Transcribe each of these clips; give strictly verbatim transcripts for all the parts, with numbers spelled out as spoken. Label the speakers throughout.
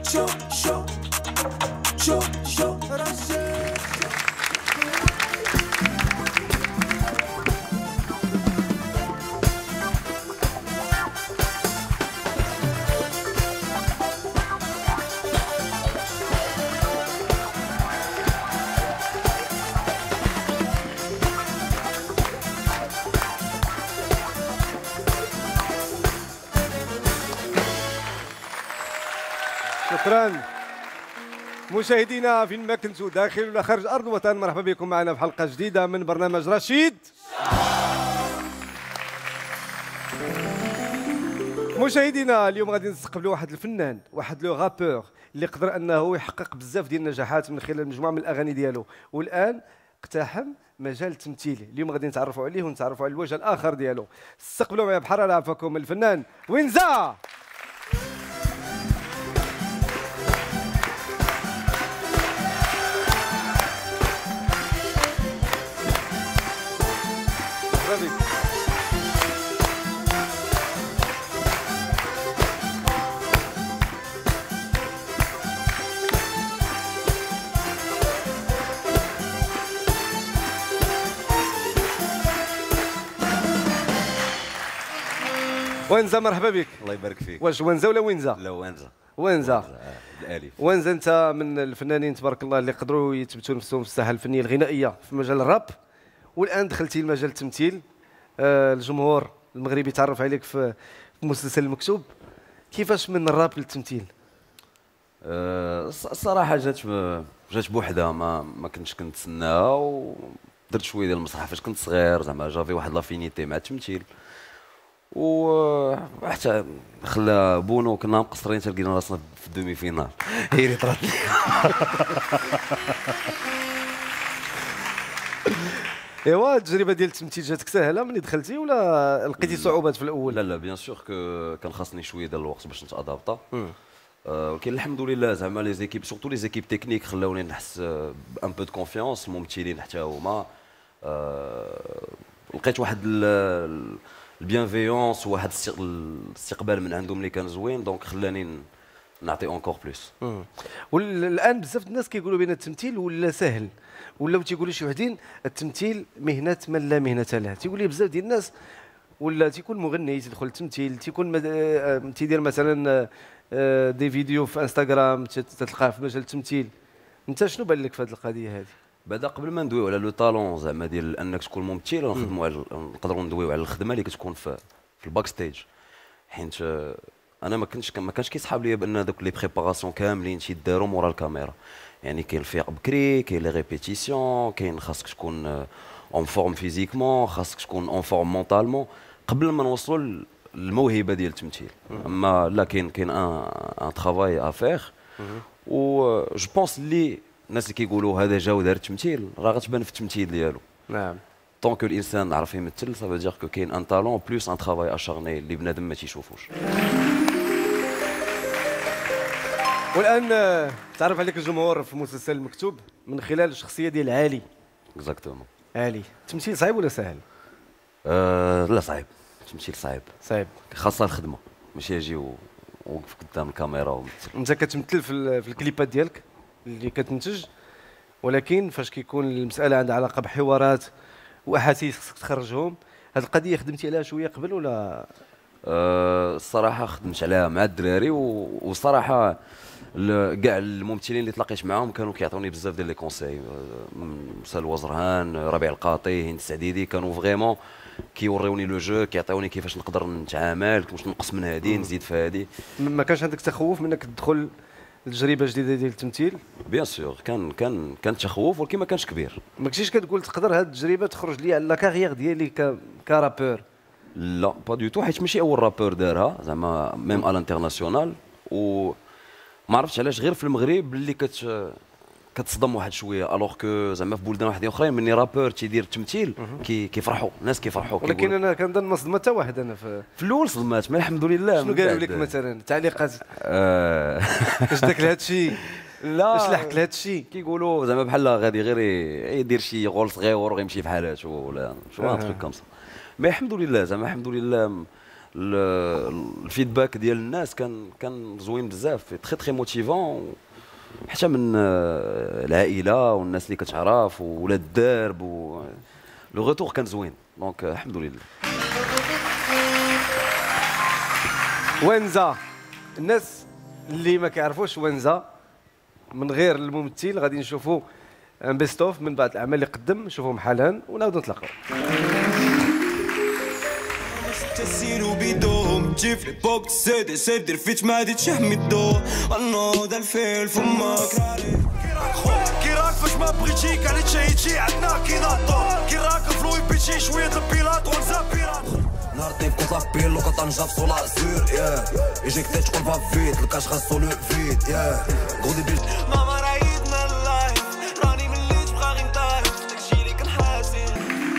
Speaker 1: شو شو شو شو رشيد.
Speaker 2: شكرا مشاهدينا فين ما كنتوا داخل ولا خارج ارض الوطن، مرحبا بكم معنا في حلقه جديده من برنامج رشيد. مشاهدينا اليوم غادي نستقبلوا واحد الفنان، واحد لو غابور اللي قدر انه يحقق بزاف ديال النجاحات من خلال مجموعه من الاغاني ديالو، والان اقتحم مجال التمثيل. اليوم غادي نتعرفوا عليه ونتعرفوا على الوجه الاخر ديالو. استقبلوا معايا بحراره عفاكم الفنان وينزا. وينزا مرحبا بك.
Speaker 3: الله يبارك فيك.
Speaker 2: واش وينزا ولا وينزا؟
Speaker 3: لا وينزا.
Speaker 2: وينزا
Speaker 3: الالف.
Speaker 2: وينزا انت من الفنانين تبارك الله اللي قدروا يثبتوا نفسهم في الساحه الفنيه الغنائيه في مجال الراب، والان دخلتي لمجال التمثيل. آه الجمهور المغربي تعرف عليك في مسلسل المكتوب. كيفاش من الراب للتمثيل؟
Speaker 3: أه الصراحه جات جات بوحدها، ما ما كنتش كنتسناها، ودرت شويه ديال المسرح فاش كنت صغير، زعما جافي واحد لافينيتي مع التمثيل، وحتى خلى بونو كنا مقصرين حتى لقينا راسنا في الدومي فينال. هي اللي طرات لي.
Speaker 2: ايوا التجربه ديال التمثيل جاتك سهله ملي دخلتي ولا لقيتي صعوبات في الاول؟
Speaker 3: لا لا بيان سور كو كان خاصني شويه ديال الوقت باش نتادابطا، ولكن الحمد لله زعما لي زيكيب سورتو لي زيكيب تكنيك خلاوني نحس بان بو دو كونفيونس. الممثلين حتى هما لقيت واحد البيانفيونس وواحد الاستقبال من عندهم اللي كان زوين، دونك خلاني نعطي اونكور بلوس.
Speaker 2: والان بزاف الناس كيقولوا بان التمثيل ولا سهل، ولاو تيقولوا شي وحدين التمثيل مهنه من لا مهنه له. تيقول لي بزاف ديال الناس ولا تيكون مغني تدخل التمثيل، تيكون تيدير مثلا دي فيديو في انستغرام تلقاه في مجال التمثيل. انت شنو بان لك في هذه القضيه هذه؟
Speaker 3: بعدا قبل ما ندويو على لو طالون زعما ديال انك تكون ممثل، نخدموا على نقدروا ندويو على الخدمه اللي كتكون في في الباك ستيج، حيت انا ما كنتش ما كانش كيصحاب ليا بان دوك لي بريباراسيون كاملين تيداروا مورا الكاميرا. يعني كاين الفيق بكري، كاين لي ريبيتيسيون، كاين خاصك تكون اون فورم فيزيكمون، خاصك تكون اون فورم مونطالمون قبل ما نوصلوا للموهبه ديال التمثيل. اما لا كاين كاين ان ان ترافاي افير، و جو بونس لي الناس اللي كيقولوا هذا جا ودار التمثيل راه غتبان في التمثيل ديالو.
Speaker 2: نعم.
Speaker 3: طونك الانسان عرف يمثل سافو دير كو كاين ان تالون بلوس ان ترافاي اشارني اللي بنادم ما تيشوفوش.
Speaker 2: والان تعرف عليك الجمهور في مسلسل المكتوب من خلال الشخصيه ديال علي.
Speaker 3: اكزاكتومون.
Speaker 2: علي التمثيل صعيب ولا سهل؟
Speaker 3: أه لا صعيب، التمثيل صعيب.
Speaker 2: صعيب
Speaker 3: خاصه الخدمه، ماشي اجي ووقف قدام الكاميرا ومثل.
Speaker 2: انت كتمثل في, في الكليبات ديالك اللي كتنتج، ولكن فاش كيكون المساله عندها علاقه بحوارات واحاسيس خصك تخرجهم، هذه القضيه خدمتي عليها شويه قبل ولا؟
Speaker 3: أه الصراحه خدمت عليها مع الدراري، وصراحه كاع الممثلين اللي تلاقيت معاهم كانوا كيعطوني بزاف ديال لي كونساي. سلوى زرهان، ربيع القاطي، هند السعديدي، كانوا فريمون كيوريوني لو جو، كيعطيوني كيفاش نقدر نتعامل، واش نقص من هذه نزيد في هذه.
Speaker 2: ما كانش عندك تخوف من انك تدخل تجربه جديده ديال التمثيل؟
Speaker 3: بيان سور كان كان كان تخوف، ولكن ما كانش كبير.
Speaker 2: ما كنتيش كتقول تقدر هذه التجربه تخرج لي على لا كارير ديالي كرابور؟
Speaker 3: لا با دو تو، حيت ماشي اول رابور دارها زعما ميم على الانترناسيونال، و ما عرفتش علاش غير في المغرب اللي كت كتصدم واحد شويه، الوغ كو زعما في بلدان واحدين اخرين مني رابور تيدير التمثيل كي كيفرحوا الناس كيفرحوا.
Speaker 2: ولكن انا كنظن ما صدمت حتى واحد انا في
Speaker 3: في الاول صدمات، ما الحمد لله.
Speaker 2: شنو قالوا لك مثلا التعليقات؟
Speaker 3: آه
Speaker 2: اش داك لهذا الشيء؟
Speaker 3: لا
Speaker 2: اش لحق لهذا الشيء؟
Speaker 3: كيقولوا زعما بحال غادي غير يدير شي غول صغير وغيمشي في حالاته ولا شو ان تروك كوم سا. مي الحمد لله زعما الحمد لله الفيدباك ديال الناس كان كان زوين بزاف، تري تري موتيفون، حتى من العائله والناس اللي كتعرف وولاد الدرب، و لو روتور كان زوين، دونك الحمد لله.
Speaker 2: وينزا، الناس اللي ما كيعرفوش وينزا من غير الممثل غادي نشوفوا ان بيست اوف من بعض الاعمال اللي قدم، نشوفوهم حالا ونعاودوا نتلاقاو.
Speaker 1: تسيرو بيدوم تجي في ليبوك تسيدي سيدير فيت ما دي تشحمي الضو انو دا الفيل فماك كي راك فاش ما بغيتيك على تشيتي عندنا كي ناطو كي راك فلوي بيتي شويه البيلاط ونزا بيلاط نهار طيب كنت لابيل لو كتنجا في سولا سور يا يجيك تشقل فا فيت الكاش خاصو لو فيت يا غودي بيل ماما رايدنا اللايف راني مليت بغا غير نطايف داكشي اللي كنحاسب.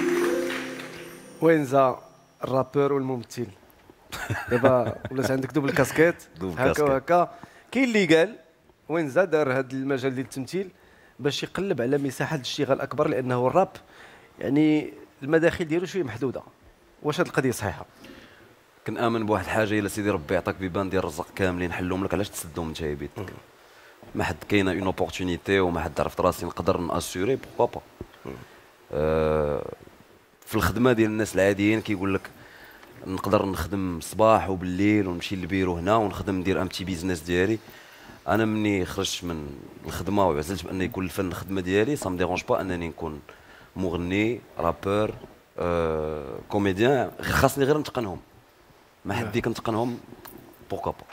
Speaker 2: وينزا الرابور والممثل دابا ولات عندك دوبل كاسكيت هكا وهكا. كاين اللي قال وينزا دار هذا المجال ديال التمثيل باش يقلب على مساحه الاشتغال اكبر، لانه الراب يعني المداخل ديالو شويه محدوده. واش هذه القضيه صحيحه؟
Speaker 3: كنامن بواحد الحاجه، الا سيدي ربي يعطيك بيبان ديال الرزق كاملين نحلهم لك، علاش تسدهم انت بيدك؟ ما حد كاينه اون اوبورتونيتي وما حد عرفت راسي نقدر ناسيوري بوكوا با. أه في الخدمه ديال الناس العاديين كيقول لك نقدر نخدم صباح وبالليل ونمشي للبيرو هنا ونخدم ندير ام تي بيزنس ديالي. انا مني خرجت من الخدمه وعزلت بان يكون الفن الخدمه ديالي، سا مديرونج با انني نكون مغني رابور أه كوميديان، خاصني غير نتقنهم، ما حد كنتقنهم بوكا با.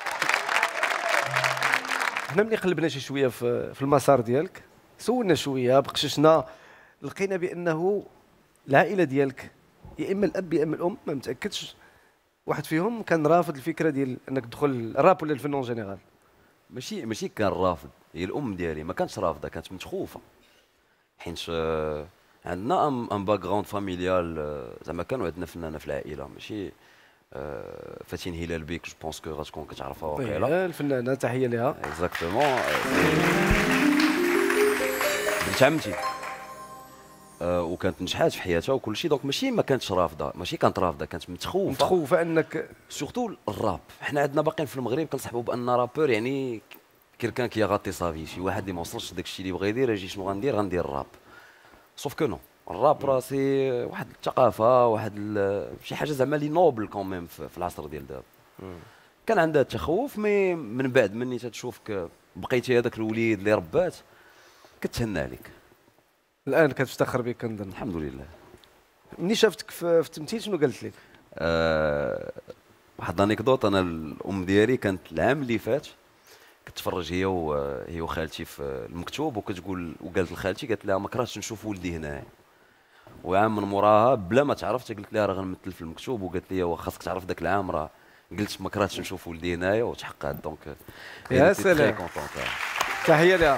Speaker 2: حنا ملي قلبنا شي شويه في, في المسار ديالك، سولنا شويه بقششنا، لقينا بانه العائله ديالك يا اما الاب يا اما الام، ما متاكدش، واحد فيهم كان رافض الفكره ديال انك تدخل الراب ولا الفن اون جينيرال.
Speaker 3: ماشي ماشي كان رافض، هي الام ديالي ما كانتش رافضه، كانت متخوفه، حيت عندنا ان باك جراوند فاميليال، زعما كانوا عندنا فنانه في العائله، ماشي فاتين هلال بيك، جو بونس كو غتكون كتعرفها واقيلا،
Speaker 2: الفنانه تحيه ليها.
Speaker 3: اكزاكتومون. بنت عمتي أه وكانت نجحات في حياتها وكل شيء، دونك ماشي ما كانتش رافضه، ماشي كانت رافضه، كانت متخوفه
Speaker 2: متخوفه انك
Speaker 3: سورتو الراب. حنا عندنا باقيين في المغرب كنصحبوا بان رابور يعني كيلكان كي غاتي صافي، شي واحد اللي ما وصلش داك الشيء اللي بغى يدير، اجي شنو غندير غندير الراب. سوف كو نو، الراب راسي واحد الثقافه، واحد شي حاجه زعما لي نوبل كون ميم في العصر ديال دابا. كان عندها التخوف، مي من بعد مني تتشوفك بقيتي هذاك الوليد اللي ربات كتهنى عليك.
Speaker 2: الان كتفتخر بك كنظن.
Speaker 3: الحمد لله.
Speaker 2: ملي شافتك في, في التمثيل شنو قالت لك؟
Speaker 3: أه واحد الانيكدوت، انا الام ديالي كانت العام اللي فات كتفرج هي وهي وخالتي في المكتوب، وكتقول وقالت لخالتي قالت لها ما كرهتش نشوف ولدي هنا. وعام من موراها بلا ما تعرف قلت لها راه غنمثل في المكتوب، وقالت لي وخاصك تعرف ذاك العام راه قلت ما كرهتش نشوف ولدي هنايا وتحققت. دونك
Speaker 2: يا سلام، تحيه لها.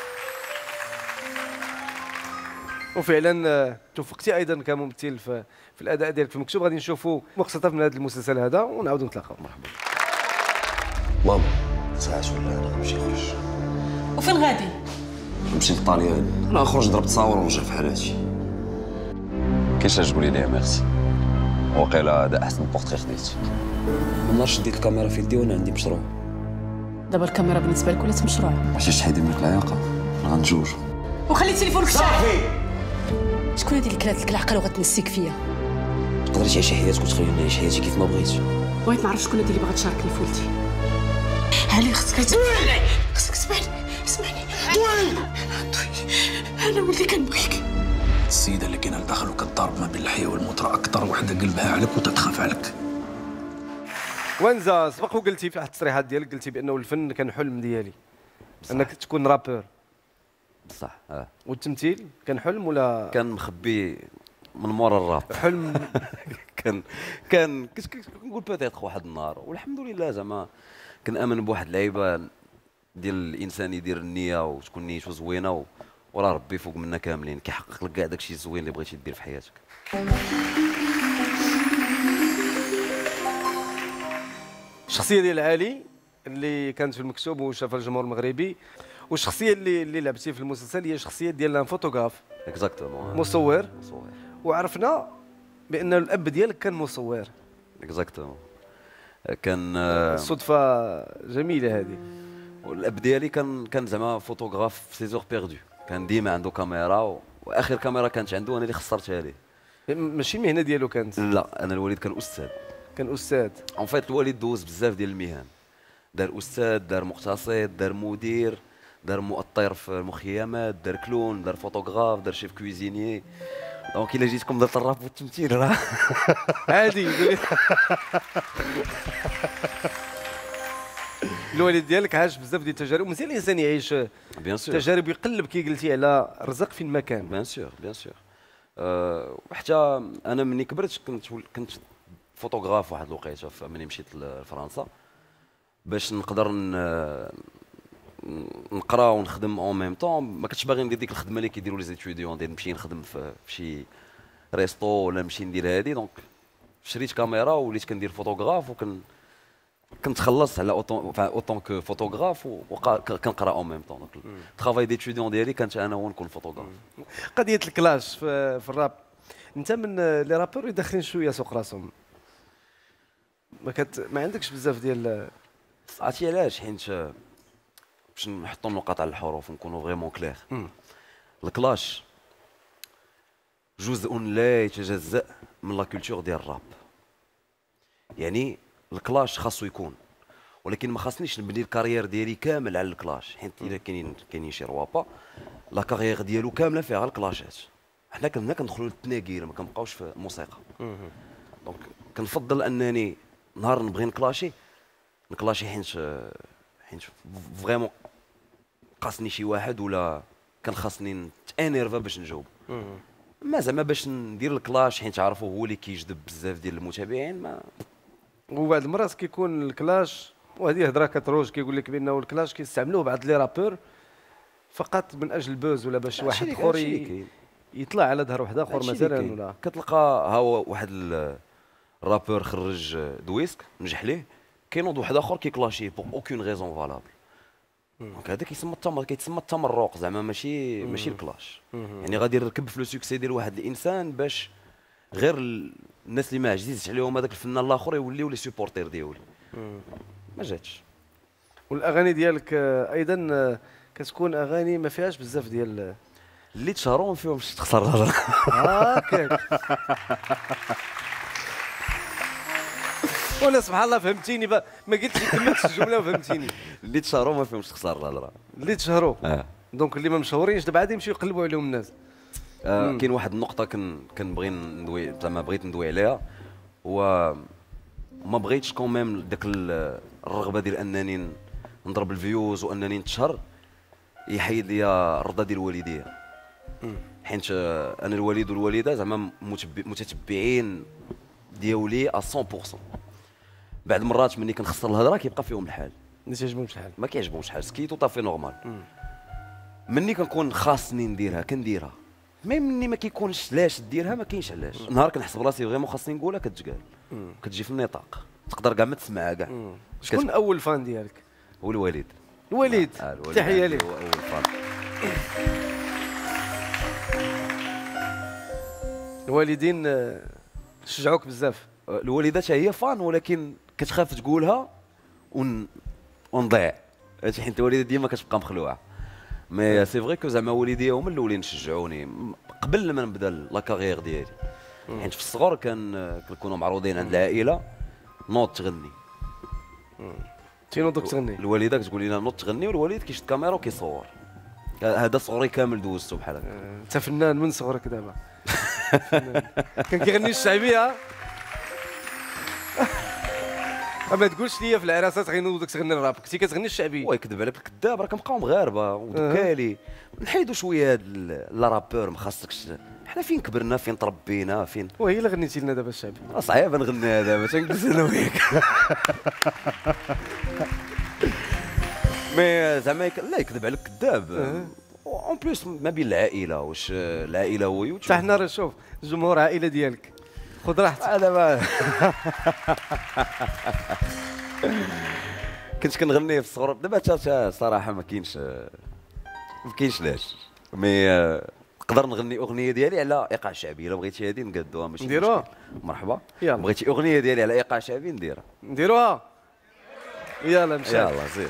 Speaker 2: وفعلا توفقتي ايضا كممثل في, في الاداء ديالك في المكتوب. غادي نشوفوا مقتطف من هذا المسلسل هذا ونعاودوا نتلاقاو. مرحبا.
Speaker 4: ماما ساعات ولا انا غنمشي نخرج.
Speaker 5: وفين غادي؟
Speaker 4: نمشي للطاليان، انا نخرج نضرب تصاور ونرجع في حالاتي. كيفاش تقولي لي ميرسي؟ وقيلا هذا احسن بورتري خديت. ما نعرفش ديك الكاميرا في يدي وانا عندي مشروع.
Speaker 5: دابا الكاميرا بالنسبه لك ولات مشروع.
Speaker 4: ماشي شحال منك العياقه، غنتزوج.
Speaker 5: وخلي تليفونك صافي. شكون هذه اللي كلات لك العقل وغتنسيك فيا؟
Speaker 4: تقدري تعيشي حياتك وتخليني نعيش حياتي كيف ما بغيت.
Speaker 5: بغيت نعرف شكون هذه اللي باغا تشاركني في ولدي. علي خصك تسمعني، خصك تسمعني، اسمعني. طويل انا ولدي كنبغيك.
Speaker 6: السيده اللي كاينه لداخل وكتضارب ما بين الحياه والموت راه اكثر وحده قلبها عليك وتتخاف عليك.
Speaker 2: وانزا سبق وقلتي في واحد التصريحات ديالك، قلتي بانه الفن كان حلم ديالي انك تكون رابور.
Speaker 3: بصح اه.
Speaker 2: والتمثيل كان حلم ولا
Speaker 3: كان مخبي من مورا الراب؟
Speaker 2: حلم.
Speaker 3: كان كان كنقول بيتيتر واحد النهار، والحمد لله زعما كنامن بواحد اللعيبه ديال الانسان يدير النيه وتكون نيته زوينه، وراه ربي فوق منا كاملين كيحقق لك كاع داكشي الزوين اللي بغيتي دير في حياتك.
Speaker 2: الشخصيه ديال علي اللي كانت في المكتوب وشافها الجمهور المغربي، والشخصيه اللي اللي لعبتي في المسلسل هي شخصيه ديال فوتوغراف.
Speaker 3: اكزاكتومون.
Speaker 2: مصور.
Speaker 3: مصور.
Speaker 2: وعرفنا بان الاب ديالك كان مصور.
Speaker 3: اكزاكتومون. كان
Speaker 2: صدفه جميله هذه.
Speaker 3: والاب ديالي كان كان زعما فوتوغراف في سيزور بيردو، كان ديما عنده كاميرا، واخر كاميرا كانت عنده انا اللي خسرتها ليه.
Speaker 2: ماشي المهنه ديالو كانت؟
Speaker 3: لا انا الوالد كان استاذ.
Speaker 2: كان استاذ.
Speaker 3: اون فيت الوالد دوز بزاف ديال المهن، دار استاذ، دار مقتصد، دار مدير، دار مؤطر في المخيمات، دار كلون، دار فوتوغراف، دار شيف كويزينيي. دونك الا جيتكم درت الراب والتمثيل راه
Speaker 2: عادي. الوالد ديالك عاش بزاف ديال التجارب، مزيان الانسان يعيش
Speaker 3: بيان سور
Speaker 2: تجارب، يقلب كي قلتي على الرزق فين ما كان.
Speaker 3: بيان سور بيان سور. أه وحتى انا ملي كبرت كنت كنت فوتوغراف واحد الوقيته ملي مشيت لفرنسا باش نقدر نقرا ونخدم اون ميم طون. ما كنتش باغي ندير ديك الخدمه اللي كيديروا لي زيتيديون ديال نمشي نخدم في شي ريستو ولا نمشي ندير هادي. دونك شريت كاميرا وليت كندير فوتوغراف، وكن كنت خلصت على اوتون اوتون كو فوتوغراف وكنقرا اون ميم طون. دونك الترافاي ديتيديون ديالي كانت انا هو نكون فوتوغراف.
Speaker 2: قضيه الكلاش في, في الراب، انت من لي رابور اللي داخلين شويه سوق راسهم، ما كت ما عندكش بزاف ديال.
Speaker 3: عرفتي علاش؟ حيت باش نحطوا النقاط على الحروف ونكونوا فريمون كلير. الكلاش جزء لا يتجزأ من لا كولتور ديال الراب. يعني الكلاش خاصو يكون، ولكن ما خاصنيش نبني الكارير ديالي كامل على الكلاش، حيت الا كاينين كاينين شي روابا لا كارير ديالو كامله فيها الكلاشات. حنا كنا كندخلوا للتناقير، ما كنبقاوش في الموسيقى. دونك كنفضل انني نهار نبغي نكلاشي نكلاشي حيت حيت فريمون قاصني شي واحد ولا كان خاصني نتانيرفا باش نجاوب. ما زعما باش ندير الكلاش حيت عارفوا هو اللي كيجذب بزاف ديال المتابعين. ما
Speaker 2: وبعض المرات كيكون الكلاش، وهذه هضره كتروج، كيقول لك بانه الكلاش كيستعملوه بعض لي رابور فقط من اجل البوز، ولا باش واحد اخر يطلع على ظهر واحد اخر مثلا. ولا
Speaker 3: كتلقى ها هو واحد الرابور خرج دويسك نجح ليه، كاين واحد اخر كيكلاشيه بوغ اوكين ريزون فالابل. دونك هذا كيسمى التمر كيتسمى التمرق زعما، ماشي ماشي الكلاش. يعني غادي يركب في لو سوكسي ديال واحد الانسان باش غير الناس اللي ما عزيزش عليهم هذاك الفنان الاخر يوليو لي سوبورتير ديالو. ما جاتش.
Speaker 2: والاغاني ديالك ايضا كتكون اغاني ما فيهاش بزاف ديال
Speaker 3: اللي تشهروا ما فيهمش تخسر الهضره.
Speaker 2: هاكاك. ولا سبحان الله فهمتيني، ما قلتش كملتش الجمله وفهمتيني.
Speaker 3: اللي تشهروا ما فيهمش تخسر الهضره.
Speaker 2: اللي تشهروا
Speaker 3: اه.
Speaker 2: دونك اللي ما مشهورينش دابا عادي يمشيو يقلبوا عليهم الناس.
Speaker 3: آه كاين واحد النقطه كن كنبغي ندوي زعما بغيت ندوي عليها، و ما بغيتش كوميم داك الرغبه ديال انني نضرب الفيوز وانني نتشهر يحيد ليا الرضا ديال الوالديه. حيت انا الوالد والوالده زعما متتبعين ديالي مية بالمية. بعض المرات ملي كنخسر الهضره كيبقى فيهم الحال،
Speaker 2: ما كيعجبهمش الحال،
Speaker 3: ما كيعجبهمش الحال، سكيت وطافي نورمال. مني كنكون خاصني نديرها كنديرها، مي مني ما كيكونش علاش ديرها ما كاينش علاش. نهار كنحس براسي فريمون خاصني نقولها كتقال، كتجي في النطاق، تقدر كاع ما تسمعها كاع.
Speaker 2: شكون اول فان ديالك؟
Speaker 3: هو الوالد.
Speaker 2: الوالد
Speaker 3: آه
Speaker 2: تحيه ليه.
Speaker 3: هو اول فان.
Speaker 2: الوالدين شجعوك بزاف.
Speaker 3: الوالده حتى هي فان، ولكن كتخاف تقولها ون... ونضيع، حيت الوالده ديما كتبقى مخلوعه. مي سي فري كو زعما والديا هما الاولين شجعوني قبل ما نبدا لا كارير ديالي. حيت في الصغر كان كنكونوا معروضين عند العائله نوض تغني.
Speaker 2: تينوضك تغني؟
Speaker 3: الوالده كتقول لنا نوض تغني، والوالد كيشد كاميرا وكيصور. هذا صغري كامل دوزته بحال هكا.
Speaker 2: انت فنان من صغرك دابا. كان كيغني الشعبيه. ما تقولش لي في العراسات غينوضك تغني الراب، كنتي كتغني الشعبي.
Speaker 3: وي كذب عليك الكذاب، راه كنبقاو مغاربه ودكالي. نحيدوا شويه هاد لا رابور، ما خاصكش. حنا فين كبرنا، فين تربينا، فين.
Speaker 2: وهي اللي غنيتي لنا دابا الشعبي.
Speaker 3: راه صعيب نغنيها دابا، تنجلس انا وياك. مي زعما لا يكذب عليك كذاب. اون بليس ما بين العائله، واش العائله هو يوتيوب.
Speaker 2: حتى حنا راه شوف الجمهور عائله ديالك، خذ راحتك.
Speaker 3: هذا ما كنت كنغني في الصغر، دابا حتى صراحه ما كاينش ما كاينش لاش. مي نقدر نغني اغنيه ديالي على ايقاع شعبي الا بغيتي هذه نقادوها ماشي
Speaker 2: نديروها؟
Speaker 3: مشكل. مرحبا.
Speaker 2: يلا.
Speaker 3: بغيتي اغنيه ديالي على ايقاع شعبي نديرها.
Speaker 2: نديروها يلا مشى.
Speaker 3: يلا زيد.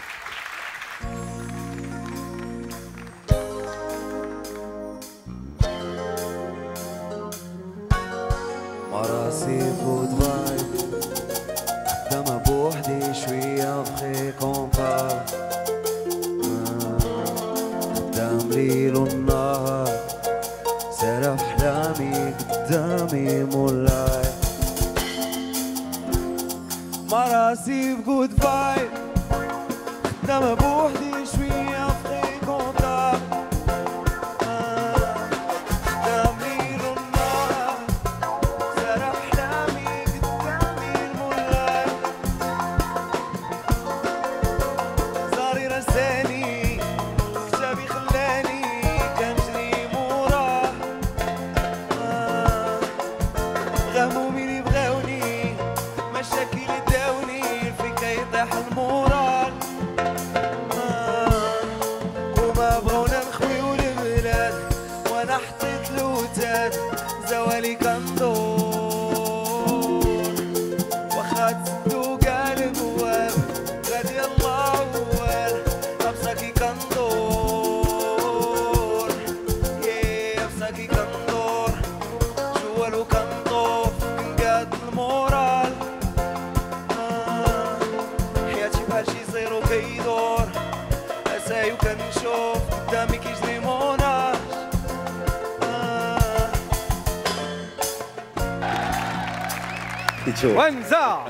Speaker 1: مراسي جود فايب قدام بوحدي شوية بخي كومبا قدام ليل ونهار سرف أحلامي قدامي مولاي مراسي جود فايب قدام بوحدي شوية بخي كومبا زوالي كندور واخا تسدو كاع البواب غادي الله اول ابصاكي كندور يا ابصاكي كندور جوالو كنطوف كنقاد المورال آه حياتي بحال شي زيرو كيدور اسايو كنشوف قدامي كيجري موناج
Speaker 2: ونزا.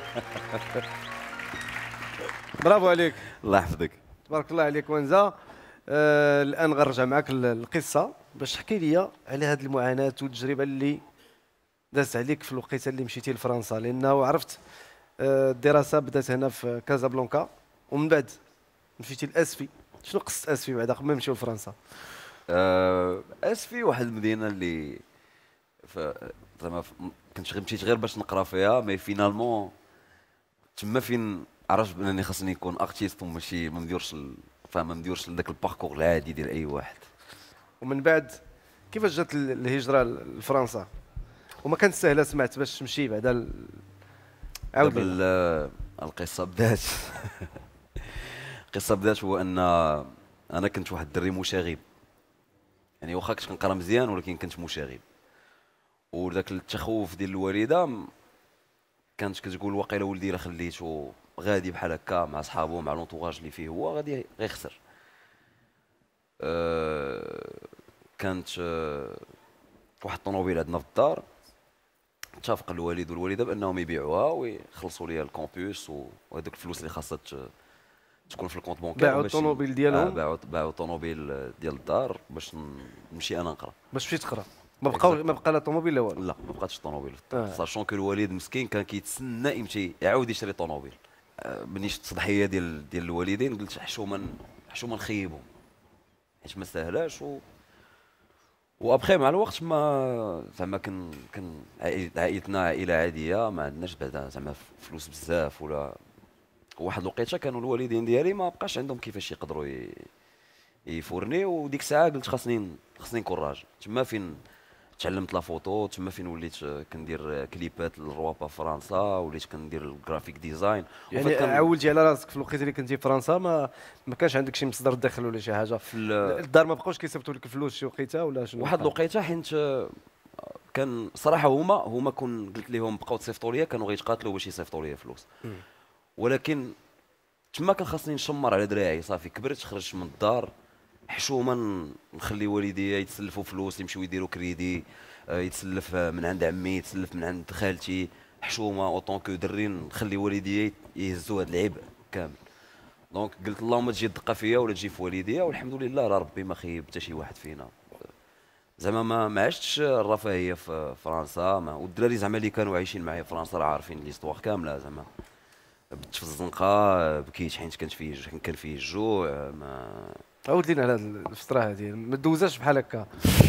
Speaker 2: برافو عليك،
Speaker 3: الله يحفظك.
Speaker 2: تبارك الله عليك ونزا. آه الان غنرجع معك للقصه باش تحكي لي على هذه المعاناه والتجربه اللي دازت عليك في الوقيته اللي مشيتي لفرنسا، لانه عرفت آه الدراسه بدات هنا في كازابلانكا ومن بعد مشيتي لاسفي. شنو قصه اسفي بعدا قبل ما نمشيو لفرنسا؟
Speaker 3: آه اسفي واحد المدينه اللي زعما كنت غير مشيت غير باش نقرا فيها، مي فينالمون تما فين عرفت بانني خاصني نكون ارتيست وماشي ما نديرش فاهم ما نديرش داك الباركور العادي ديال اي واحد.
Speaker 2: ومن بعد كيفاش جات الهجره لفرنسا؟ وما كانت سهله سمعت باش تمشي بعدا عاود
Speaker 3: القصه بدات القصه بدات هو ان انا كنت واحد الدري مشاغب، يعني واخا كنت كنقرا مزيان ولكن كنت مشاغب، وداك التخوف ديال الوالده كانت كتقول واقيلا ولدي الا خليتو غادي بحال هكا مع صحابو مع لونطوراج اللي فيه هو غادي غيخسر. أه كانت أه واحد الطوموبيل عندنا في الدار، اتفق الوالد والوالده بانهم يبيعوها ويخلصوا لي الكومبوس وهذوك الفلوس اللي خاصها تكون في الكونت بونكير.
Speaker 2: باعوا الطوموبيل ديالهم؟
Speaker 3: آه باعوا باعوا الطوموبيل ديال الدار باش نمشي انا نقرا.
Speaker 2: باش تمشي تقرا؟ ما بقاو ما بقى لا طوموبيل لا والو؟
Speaker 3: لا ما بقاتش الطوموبيل،
Speaker 2: آه.
Speaker 3: ساشون كو الوالد مسكين كان كيتسنى يمشي يعاود يشري طوموبيل. آه ملي شفت التضحيه ديال ديال الوالدين قلت حشومه حشومه نخيبهم حيت ما ساهلاش. و وابخي مع الوقت ما زعما كن كن عائلتنا عائله عاديه ما عندناش بعدا زعما فلوس بزاف ولا. واحد الوقيته كانوا الوالدين ديالي ما بقاش عندهم كيفاش يقدروا يفورني، وديك الساعه قلت خاصني خاصني نكون راجل. تما فين تعلمت لا فوتو، تما فين وليت كندير كليبات للروابا فرنسا، وليت كندير الجرافيك ديزاين.
Speaker 2: يعني كان... عولتي على راسك في الوقت اللي كنتي في فرنسا ما ما كانش عندك شي مصدر دخل ولا شي حاجه في الدار؟ ما بقاوش كيصيفطوا لك الفلوس شي وقيته ولا شنو؟
Speaker 3: واحد الوقيته حيت كان صراحه هما هما كون قلت لهم بقاو تصيفطوا لي كانوا غيتقاتلوا باش يصيفطوا لي فلوس، ولكن تما كان خاصني نشمر على دراعي. صافي كبرت خرجت من الدار حشومه نخلي والديا يتسلفوا فلوس يمشيو يديروا كريدي، يتسلف من عند عمي يتسلف من عند خالتي، حشومه اوطون كو دري نخلي والديا يهزوا هذا العبء كامل. دونك قلت اللهم تجي الدقه فيا ولا تجي في والديا، والحمد لله راه ربي ما خيب حتى شي واحد فينا. زعما ما ما عشتش الرفاهيه في فرنسا، والدراري زعما اللي كانوا عايشين معايا في فرنسا راه عارفين ليستواغ كامله. زعما بت في الزنقه بكيت حيت كانت فيه كان فيه الجوع. ما
Speaker 2: عاود لينا على الفتره هذه ما دوزاش بحال هكا.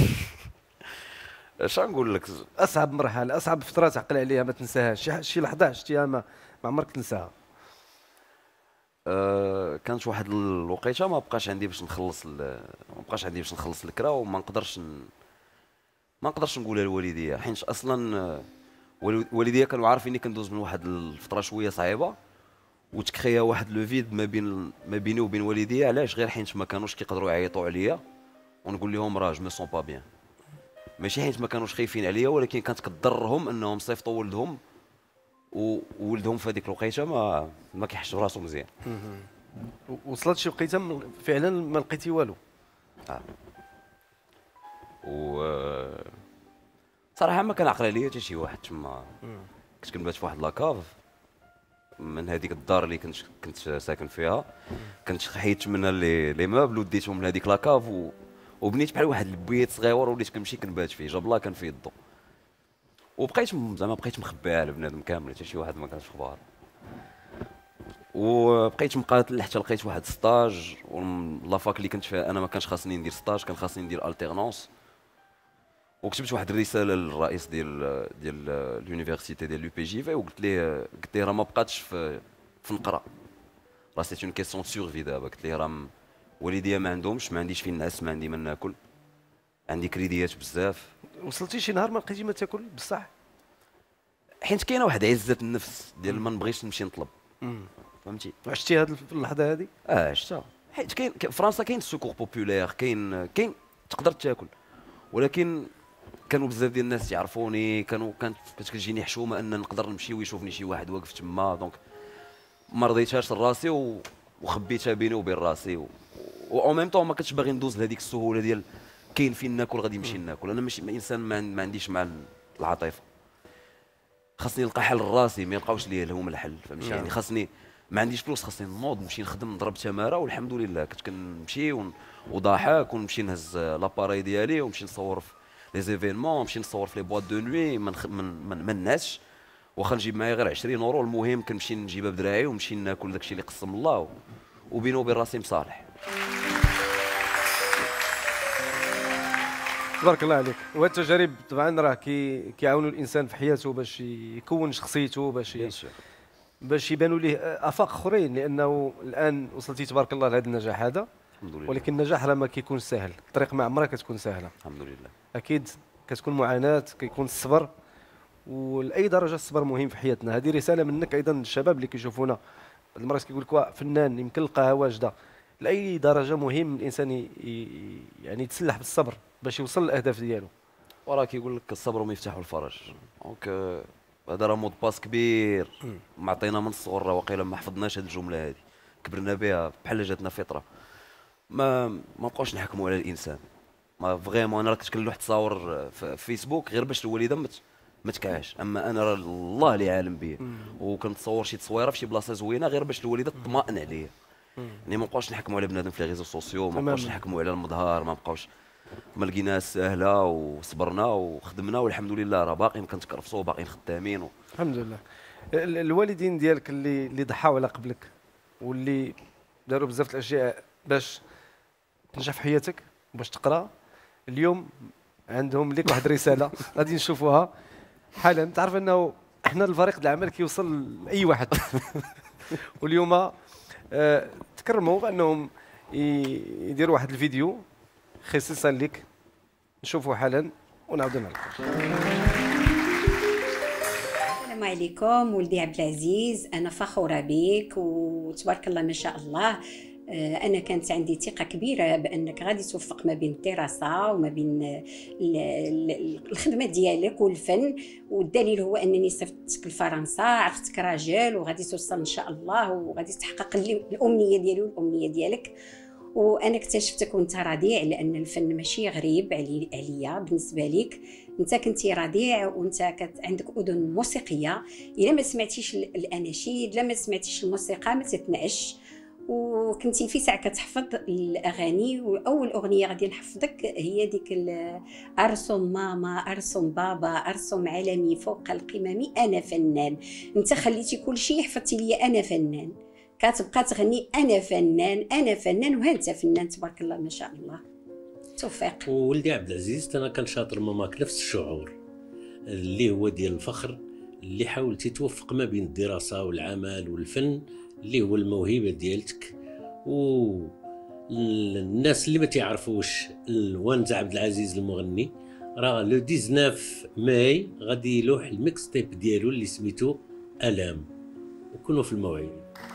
Speaker 3: اش نقول لك؟
Speaker 2: اصعب مرحله اصعب فتره تعقل عليها ما تنساهاش، شي شي لحظه عشتيها ما ما عمرك تنساها؟
Speaker 3: أه كانت واحد الوقيته ما بقاش عندي باش نخلص ما بقاش عندي باش نخلص الكرا وما نقدرش ما نقدرش نقولها الوالديه، حيت اصلا الوالديه كانوا عارفيني كندوز من واحد الفتره شويه صعيبه، وتكخيا واحد لو فيد ما بين ما بيني وبين والديا. علاش؟ غير حيت ما كانوش كيقدروا يعيطوا عليا ونقول لهم راه جو مي سون با بيان، ماشي حيت ما كانوش خايفين عليا، ولكن كانت كضرهم انهم صيفطوا ولدهم وولدهم في هذيك الوقيته ما ما كيحسش براسو مزيان.
Speaker 2: وصلت شي وقيته فعلا ما لقيتي والو.
Speaker 3: اه و صراحه ما كان عقل عليا حتى شي واحد تما. كنت كنبات في واحد لاكاف من هذيك الدار اللي كنت كنت ساكن فيها، كنت حيدت منها لي لي موبل وديتهم لهذيك لاكاف و... وبنيت بحال واحد البيت صغيور وليت كنمشي كنبات فيه، جاب الله كان فيه الضو، وبقيت زعما بقيت مخبي على بنادم كامل حتى شي واحد ما كانش في اخبار. وبقيت مقاتل حتى لقيت واحد ستاج، لافاك اللي كنت فيها انا ما كانش خاصني ندير ستاج، كان خاصني ندير التيرنونس، وكتبت واحد الرساله للرئيس ديال ديال لونيفرسيتي ديال لو بي جي في، وقلت ليه قلت ليه راه ما بقاتش في في نقرا، راه سي اون كيسيون سورفي دابا. قلت ليه راه والديا ما عندهمش، ما عنديش فين نعس، ما عندي ما ناكل، عندي كريديات بزاف.
Speaker 2: وصلتي شي نهار ما لقيتي ما تاكل بصح؟
Speaker 3: حيت كاينه واحد عزه النفس ديال ما نبغيش نمشي نطلب. فهمتي؟
Speaker 2: عشتي هذه اللحظه هذه؟
Speaker 3: اه عشتها، حيت كاين فرنسا كاين السوكور بوبولير، كاين كاين تقدر تاكل، ولكن كانوا بزاف ديال الناس يعرفوني، كانوا كانت كتجيني حشومه ان نقدر نمشي ويشوفني شي واحد واقف تما، دونك ما رضيتهاش لراسي و... وخبيتها بيني وبين راسي و او ميم طون ما كنتش باغي ندوز لهذيك السهوله ديال كاين فين ناكل غادي نمشي ناكل. انا ماشي انسان ما عنديش مع العاطفه، خاصني نلقى حل لراسي، ما يلقاوش ليا هما الحل. فهمتي؟ يعني خاصني ما عنديش فلوس، خاصني نوض نمشي نخدم نضرب تماره، والحمد لله كنت كنمشي وضاحك ونمشي نهز لاباراي ديالي ونمشي نصور في لي زيفينمون، نمشي نصور في لي بواط دو نوي، ما من من نعسش، واخا نجيب معايا غير عشرين اورو، المهم كنمشي نجيبها بدراعي ونمشي ناكل داكشي اللي قسم الله، وبيني وبين راسي مصالح.
Speaker 2: تبارك الله عليك. وهاد التجارب طبعا راه كي كيعاونوا الانسان في حياته باش يكون شخصيته، باش باش يبانوا ليه افاق اخرين، لانه الان وصلتي تبارك الله لهذا النجاح هذا،
Speaker 3: الحمد لله.
Speaker 2: ولكن النجاح راه ما كيكونش سهل، الطريق ما عمرها كتكون سهله.
Speaker 3: الحمد لله.
Speaker 2: اكيد كتكون معاناه، كيكون الصبر، ولاي درجه الصبر مهم في حياتنا. هذه رساله منك ايضا للشباب اللي كيشوفونا، المرات كيقول لك فنان يمكن لقاها واجده، لاي درجه مهم الانسان يعني يتسلح بالصبر باش يوصل للاهداف ديالو.
Speaker 3: وراه كيقول لك الصبر مفتاح الفرج، دونك هذا راه مود باس كبير معطينا من الصغر، راه واقيلا ما حفظناش هذه الجمله هذه، كبرنا بها بحال جاتنا فطره. ما ما بقاوش نحكموا على الانسان، ما فريمون. انا راه كنت كنلوح تصاور في فيسبوك غير باش الوالده ما تكعاش، اما انا راه الله اللي عالم بيا، وكنتصور شي تصويره في شي بلاصه زوينه غير باش الوالده تطمئن عليا. يعني ما بقاوش نحكموا على بنادم في لي ريزو سوسيو، ما بقاوش نحكموا على المظهر، ما بقاوش، ما لقيناها ساهله وصبرنا وخدمنا والحمد لله راه باقيين كنتكرفصوا وباقيين خدامين و...
Speaker 2: الحمد لله. الوالدين ديالك اللي اللي ضحاو على قبلك واللي داروا بزاف الاشياء باش تنجح في حياتك وباش تقرا، اليوم عندهم لك واحد الرساله غادي نشوفوها حالا. تعرف انه احنا الفريق العمل كيوصل لاي واحد واليوم آه تكرموا بانهم يديروا واحد الفيديو خصيصا لك، نشوفوا حالا ونعاودوا نلقاو.
Speaker 7: السلام عليكم ولدي عبد العزيز، انا فخوره بك وتبارك الله ما شاء الله. انا كانت عندي ثقه كبيره بانك غادي توفق ما بين الدراسه وما بين الخدمه ديالك والفن، والدليل هو انني صيفطتك لفرنسا، عرفتك راجل وغادي توصل ان شاء الله وغادي تحقق الامنيه ديالي والامنيه ديالك. وانا اكتشفتك وانت رضيع، لان الفن ماشي غريب علي عليا بالنسبه ليك، انت كنتي رضيع وانت كانت عندك اذن موسيقيه، الا ما سمعتيش الاناشيد، لا ما سمعتيش الموسيقى ما تتنعش، وكنتي في ساعه كتحفظ الاغاني. واول اغنيه غادي نحفظك هي ديك ارسم ماما ارسم بابا ارسم علمي فوق القمم انا فنان. انت خليتي كل شيء حفظتي لي انا فنان، كتبقى تغني انا فنان انا فنان وها انت فنان تبارك الله ما شاء الله. توفيق.
Speaker 8: وولدي عبد العزيز انا كنشاطر ماماك نفس الشعور اللي هو ديال الفخر، اللي حاولتي توفق ما بين الدراسه والعمل والفن اللي هو الموهبه ديالتك. والناس اللي ما تعرفوش الوانزا عبد العزيز المغني راه لو تسعطاش ماي غادي يلوح الميكس تيب ديالو اللي سميتو الام، وكونوا في الموعد.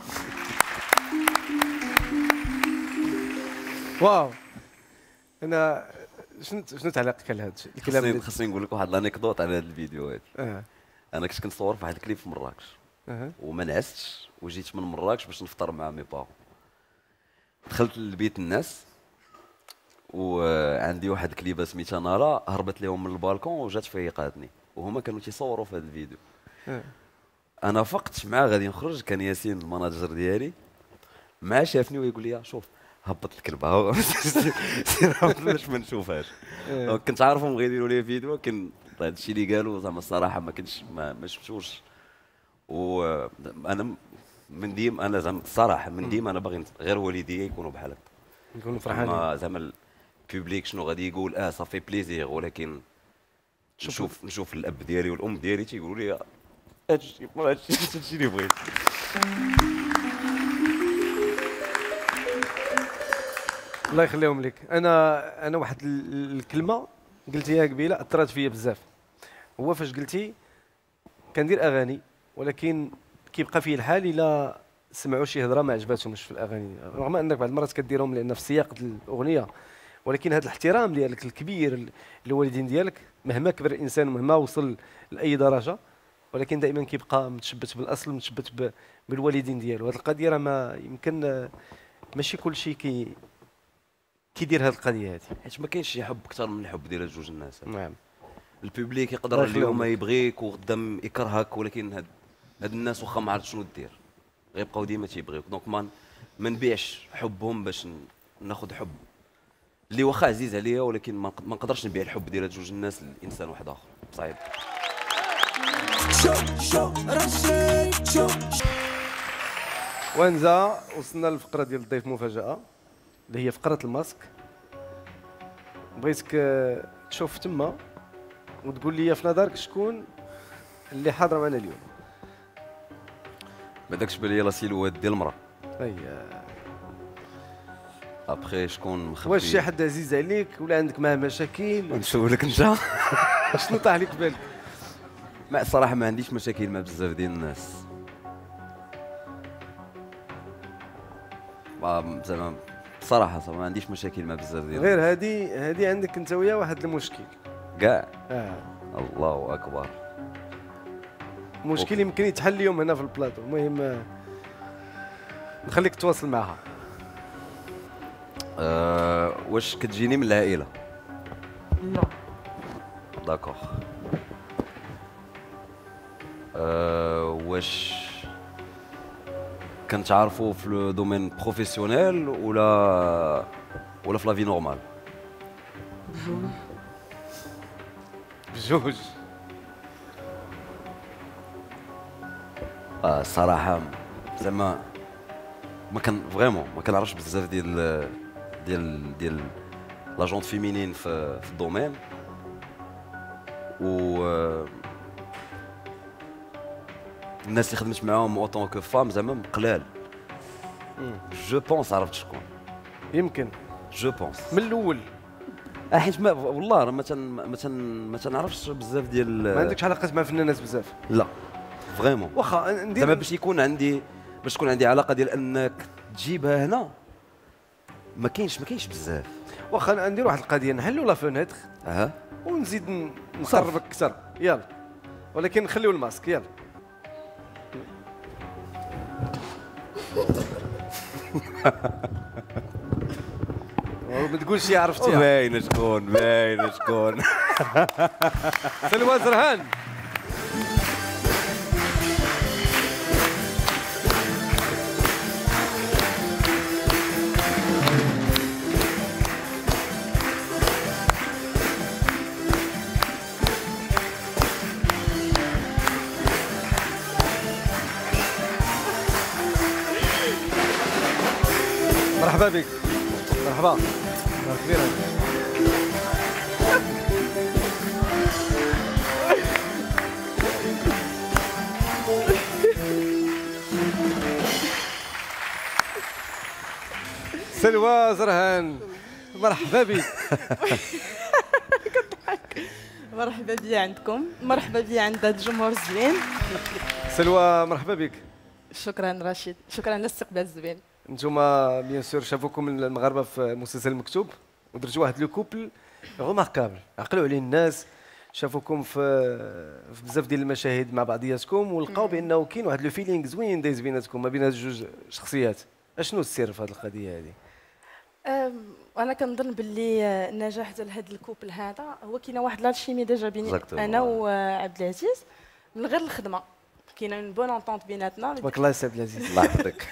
Speaker 2: واو. انا شنو شنو تعليقك على هذا الكلام؟
Speaker 3: خصني خصني نقول لك واحد الانكدوت على هذا الفيديو هذا.
Speaker 2: اه
Speaker 3: انا كنت كنصور في واحد الكليب في مراكش،
Speaker 2: اه
Speaker 3: وما نعستش وجيت من مراكش باش نفطر مع مي بارون. دخلت لبيت الناس وعندي واحد الكليبه سميتها نارا، هربت لهم من البالكون وجات فيقاتني وهما كانوا تيصوروا في هذا الفيديو.
Speaker 2: اه
Speaker 3: انا فقت مع غادي نخرج، كان ياسين المناجر ديالي مع شافني ويقول لي شوف هبط الكلبه ها باش ما نشوفهاش. كنت عارفهم غادي يديروا لي فيديو، ولكن هذا الشيء اللي قالوا زعما الصراحه ما كنتش ما, ما شفتوش. وانا من ديم انا زعما الصراحه من ديم انا باغي غير والديا يكونوا بحال هكا،
Speaker 2: يكونوا فرحانين.
Speaker 3: زعما البوبليك شنو غادي يقول اه صافي بليزير، ولكن نشوف نشوف الاب ديالي والام ديالي تيقولوا لي هادشي هادشي اللي بغيت.
Speaker 2: الله يخليهم لك. انا انا واحد الكلمه قلتيها قبيله اثرت فيا بزاف، هو فاش قلتي كندير اغاني ولكن كيبقى فيه الحال الا سمعوا شي هضره ما عجباتهمش في الاغاني، رغم انك بعض المرات كديرهم لان في سياق الاغنيه، ولكن هذا الاحترام ديالك الكبير للوالدين ديالك مهما كبر الانسان ومهما وصل لاي درجه، ولكن دائما كيبقى متشبت بالاصل، متشبت بالوالدين ديالو. هذه القضيه راه ما يمكن ماشي كل شيء كي كيدير هذه القضيه هذه،
Speaker 3: حيت ما كاينش شي حب اكثر من الحب ديال جوج الناس.
Speaker 2: نعم.
Speaker 3: البوبليك يقدر اليوم يبغيك وغدا يكرهك، ولكن هاد هاد الناس واخا ما عرفت شنو دير غيبقاو ديما تيبغيوك. دونك ما ما نبيعش حبهم باش ناخذ حب اللي واخا عزيز عليا، ولكن ما نقدرش نبيع الحب ديال هاد جوج الناس لانسان واحد اخر، صعيب.
Speaker 2: وانزا وصلنا للفقره ديال الضيف مفاجاه اللي هي فقره الماسك. بغيتك تشوف تما وتقول لي في نظرك شكون اللي حاضره معنا اليوم.
Speaker 3: ما داكش بان لي لا سيلوات ديال المراه.
Speaker 2: اي
Speaker 3: ابخي شكون مخبي؟
Speaker 2: واش شي حد عزيز عليك ولا عندك معاه مشاكل؟
Speaker 3: نسولك انت
Speaker 2: شنو طاح لك بالك؟
Speaker 3: ما الصراحه ما عنديش مشاكل مع بزاف ديال الناس، زعما بصراحه ما عنديش مشاكل مع بزاف ديال
Speaker 2: غير هذه هذه عندك انت وياه واحد المشكل
Speaker 3: كاع.
Speaker 2: اه
Speaker 3: الله اكبر.
Speaker 2: مشكل يمكن يتحل اليوم هنا في البلاطو. المهم نخليك تواصل معها.
Speaker 3: أه واش كتجيني من العائله؟
Speaker 5: لا.
Speaker 3: داكوغ. أه واش كنتعرفوا في لو دومين بروفيسيونيل ولا ولا في لا في نورمال؟
Speaker 5: بجوج.
Speaker 2: بجوج.
Speaker 3: اه الصراحه زعما ما كان فريمون ما كنعرفش بزاف ديال ديال ديال لاجونت فيمينين في في الدومين، و الناس اللي خدمت معاهم اوتون كو فام زعما قلال. جو بونس عرفت شكون.
Speaker 2: يمكن
Speaker 3: جو بونس
Speaker 2: من الاول.
Speaker 3: اه حيت ما والله راه ما تن ما تن ما تنعرفش بزاف ديال.
Speaker 2: ما عندكش علاقات مع فنانات بزاف؟
Speaker 3: لا فريمون.
Speaker 2: واخا ندير
Speaker 3: زعما باش يكون عندي باش تكون عندي علاقه ديال انك تجيبها هنا ما كاينش ما كاينش بزاف.
Speaker 2: واخا ندير واحد القضيه نحلوا لا فونيتر
Speaker 3: اها
Speaker 2: ونزيد نقربك اكثر يلا، ولكن نخليو الماسك يلا. ما تقولش شي عرفتيها.
Speaker 3: باين شكون باين شكون.
Speaker 2: سلوى زرهان. مرحبا بك. مرحبا. مرحبا كبيرة. سلوى زرهان مرحبا بك.
Speaker 9: مرحبا بيا عندكم، مرحبا بيا عند هذا الجمهور الزوين.
Speaker 2: سلوى مرحبا بك.
Speaker 9: شكرا رشيد، شكرا على الاستقبال الزوين.
Speaker 2: نتوما بيان سور شافوكم المغاربه في مسلسل المكتوب ودرتوا واحد لو كوبل غوماركابل، عقلوا عليه الناس، شافوكم في في بزاف ديال المشاهد مع بعضياتكم ولقاو بانه كاين واحد لو فيلينغ زوين دايز بيناتكم ما بين هاد جوج شخصيات. اشنو السر في هذه القضيه هذه؟
Speaker 9: انا كنظن باللي النجاح ديال هذا الكوبل هذا هو كاينه واحد لالشيمي ديجا بيني انا وعبد العزيز من غير الخدمه، كاينه اون بون انطونت بيناتنا.
Speaker 2: تبارك الله سي عبد العزيز.
Speaker 3: الله يحفظك.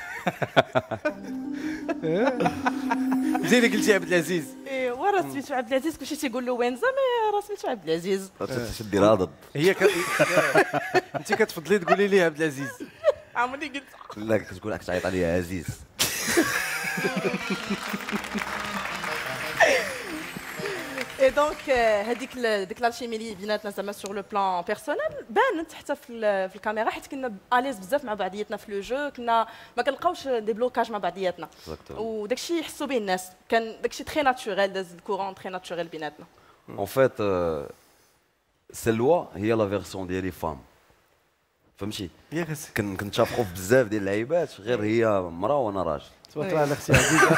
Speaker 2: زين قلتي عبد العزيز.
Speaker 9: ايوا راه سميتو عبد العزيز كلشي تيقول له وينزا، مي راه سميتو عبد العزيز.
Speaker 3: تديرها ضد.
Speaker 2: هي ك... انت كتفضلي تقولي لي عبد العزيز.
Speaker 9: عمري قلت
Speaker 3: لا كتقول راك تعيط عليا عزيز.
Speaker 9: اي دونك هذيك ديك لالشيمي اللي بيناتنا زعما سور لو بلان بيرسونيل بانت حتى في في الكاميرا، حيت كنا اليز بزاف مع بعضياتنا في لو جو، كنا ما كنلقاوش دي بلوكاج مع بعضياتنا وداك الشيء يحسوا به الناس، كان داك الشيء تري ناتشورال، داز الكورون تري ناتشورال بيناتنا.
Speaker 3: اون فيت سلوى هي لا فيرسيون ديالي فام، فهمتي؟ كنتشافقوا في بزاف ديال اللعيبات، غير هي مرا وانا راجل.
Speaker 2: تبارك الله على اختي عزيزه.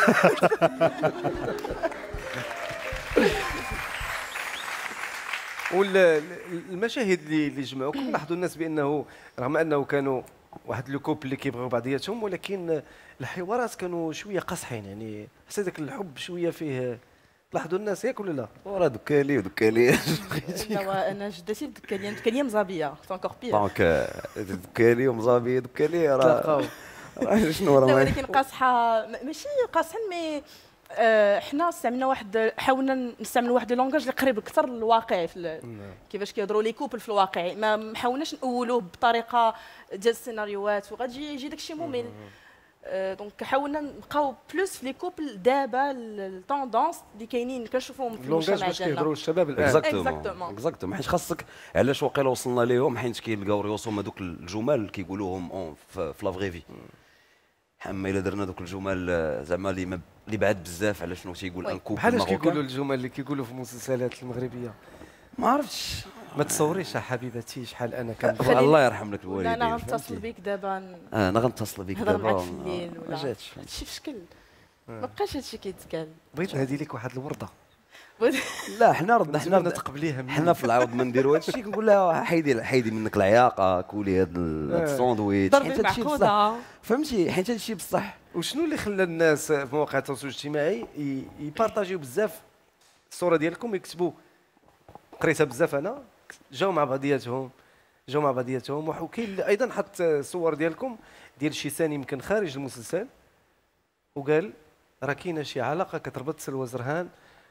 Speaker 2: والمشاهد اللي اللي جمعوكم لاحظوا الناس بانه رغم انه كانوا واحد لو كوبل اللي كيبغيو بعضياتهم، ولكن الحوارات كانوا شويه قصحين، يعني حسيت ذاك الحب شويه فيه، لاحظوا الناس ياك ولا لا؟
Speaker 3: وراه دكالي ودكالي.
Speaker 9: لا انا جدتي دكالي دكالي مزابيه سي انكور بير.
Speaker 3: دونك دكالي ومزابيه دكالي راه شنو راه.
Speaker 9: ولكن قاصحه ماشي قاصحين، مي حنا استعملنا واحد، حاولنا نستعملوا واحد اللونجاج اللي قريب اكثر للواقع، في كيفاش كيهضروا لي كوبل في الواقع، ما حاولناش نقولوه بطريقه ديال السيناريوهات وغادي يجي داكشي ممل. دونك حاولنا نبقاو بلوس في لي كوبل دابا التوندونس اللي كاينين كنشوفوهم في المجتمع ديالنا،
Speaker 2: باش كيهضروا الشباب الان.
Speaker 3: اكزاكتومون اكزاكتومون حيت خاصك علاش واقيلا وصلنا ليهم، حيت كيلقاو ريوسهم هذوك الجمل اللي كيقولوهم في لا فغي في. اما الا درنا دوك الجمل زعما اللي اللي بعاد بزاف على شنو تيقول ان كوبل
Speaker 2: بحال اش كيقولوا الجمل اللي كيقولوا في المسلسلات المغربيه؟
Speaker 3: ما عرفتش.
Speaker 2: ما تصوريش يا حبيبتي شحال انا كان
Speaker 3: الله يرحم لك الوالدين.
Speaker 9: انا غنتصل بك دابا،
Speaker 3: انا غنتصل بك دابا،
Speaker 9: نهضر معاك في الليل ولا
Speaker 3: ما جاتش
Speaker 9: هادشي في شكل ما بقاش هادشي كيتقال.
Speaker 2: بغيت نهدي لك واحد الورده.
Speaker 3: لا حنا ردنا، حنا
Speaker 2: تقبليها
Speaker 3: حنا في العوض ما نديروا هذا الشيء، كنقول لها حيدي حيدي منك العياقه، كولي هذا الساندويتش،
Speaker 9: حيت هذا الشيء بصح
Speaker 3: فهمتي، حيت هذا الشيء بصح.
Speaker 2: وشنو اللي خلى الناس في مواقع التواصل الاجتماعي يبارطاجيو بزاف الصوره ديالكم، يكتبوا قريتها بزاف انا، جاو مع بعضياتهم جاو مع بعضياتهم وكاين ايضا حط صور ديالكم ديال شي ثاني يمكن خارج المسلسل، وقال راه كاينه شي علاقه كتربط سلوى زرهان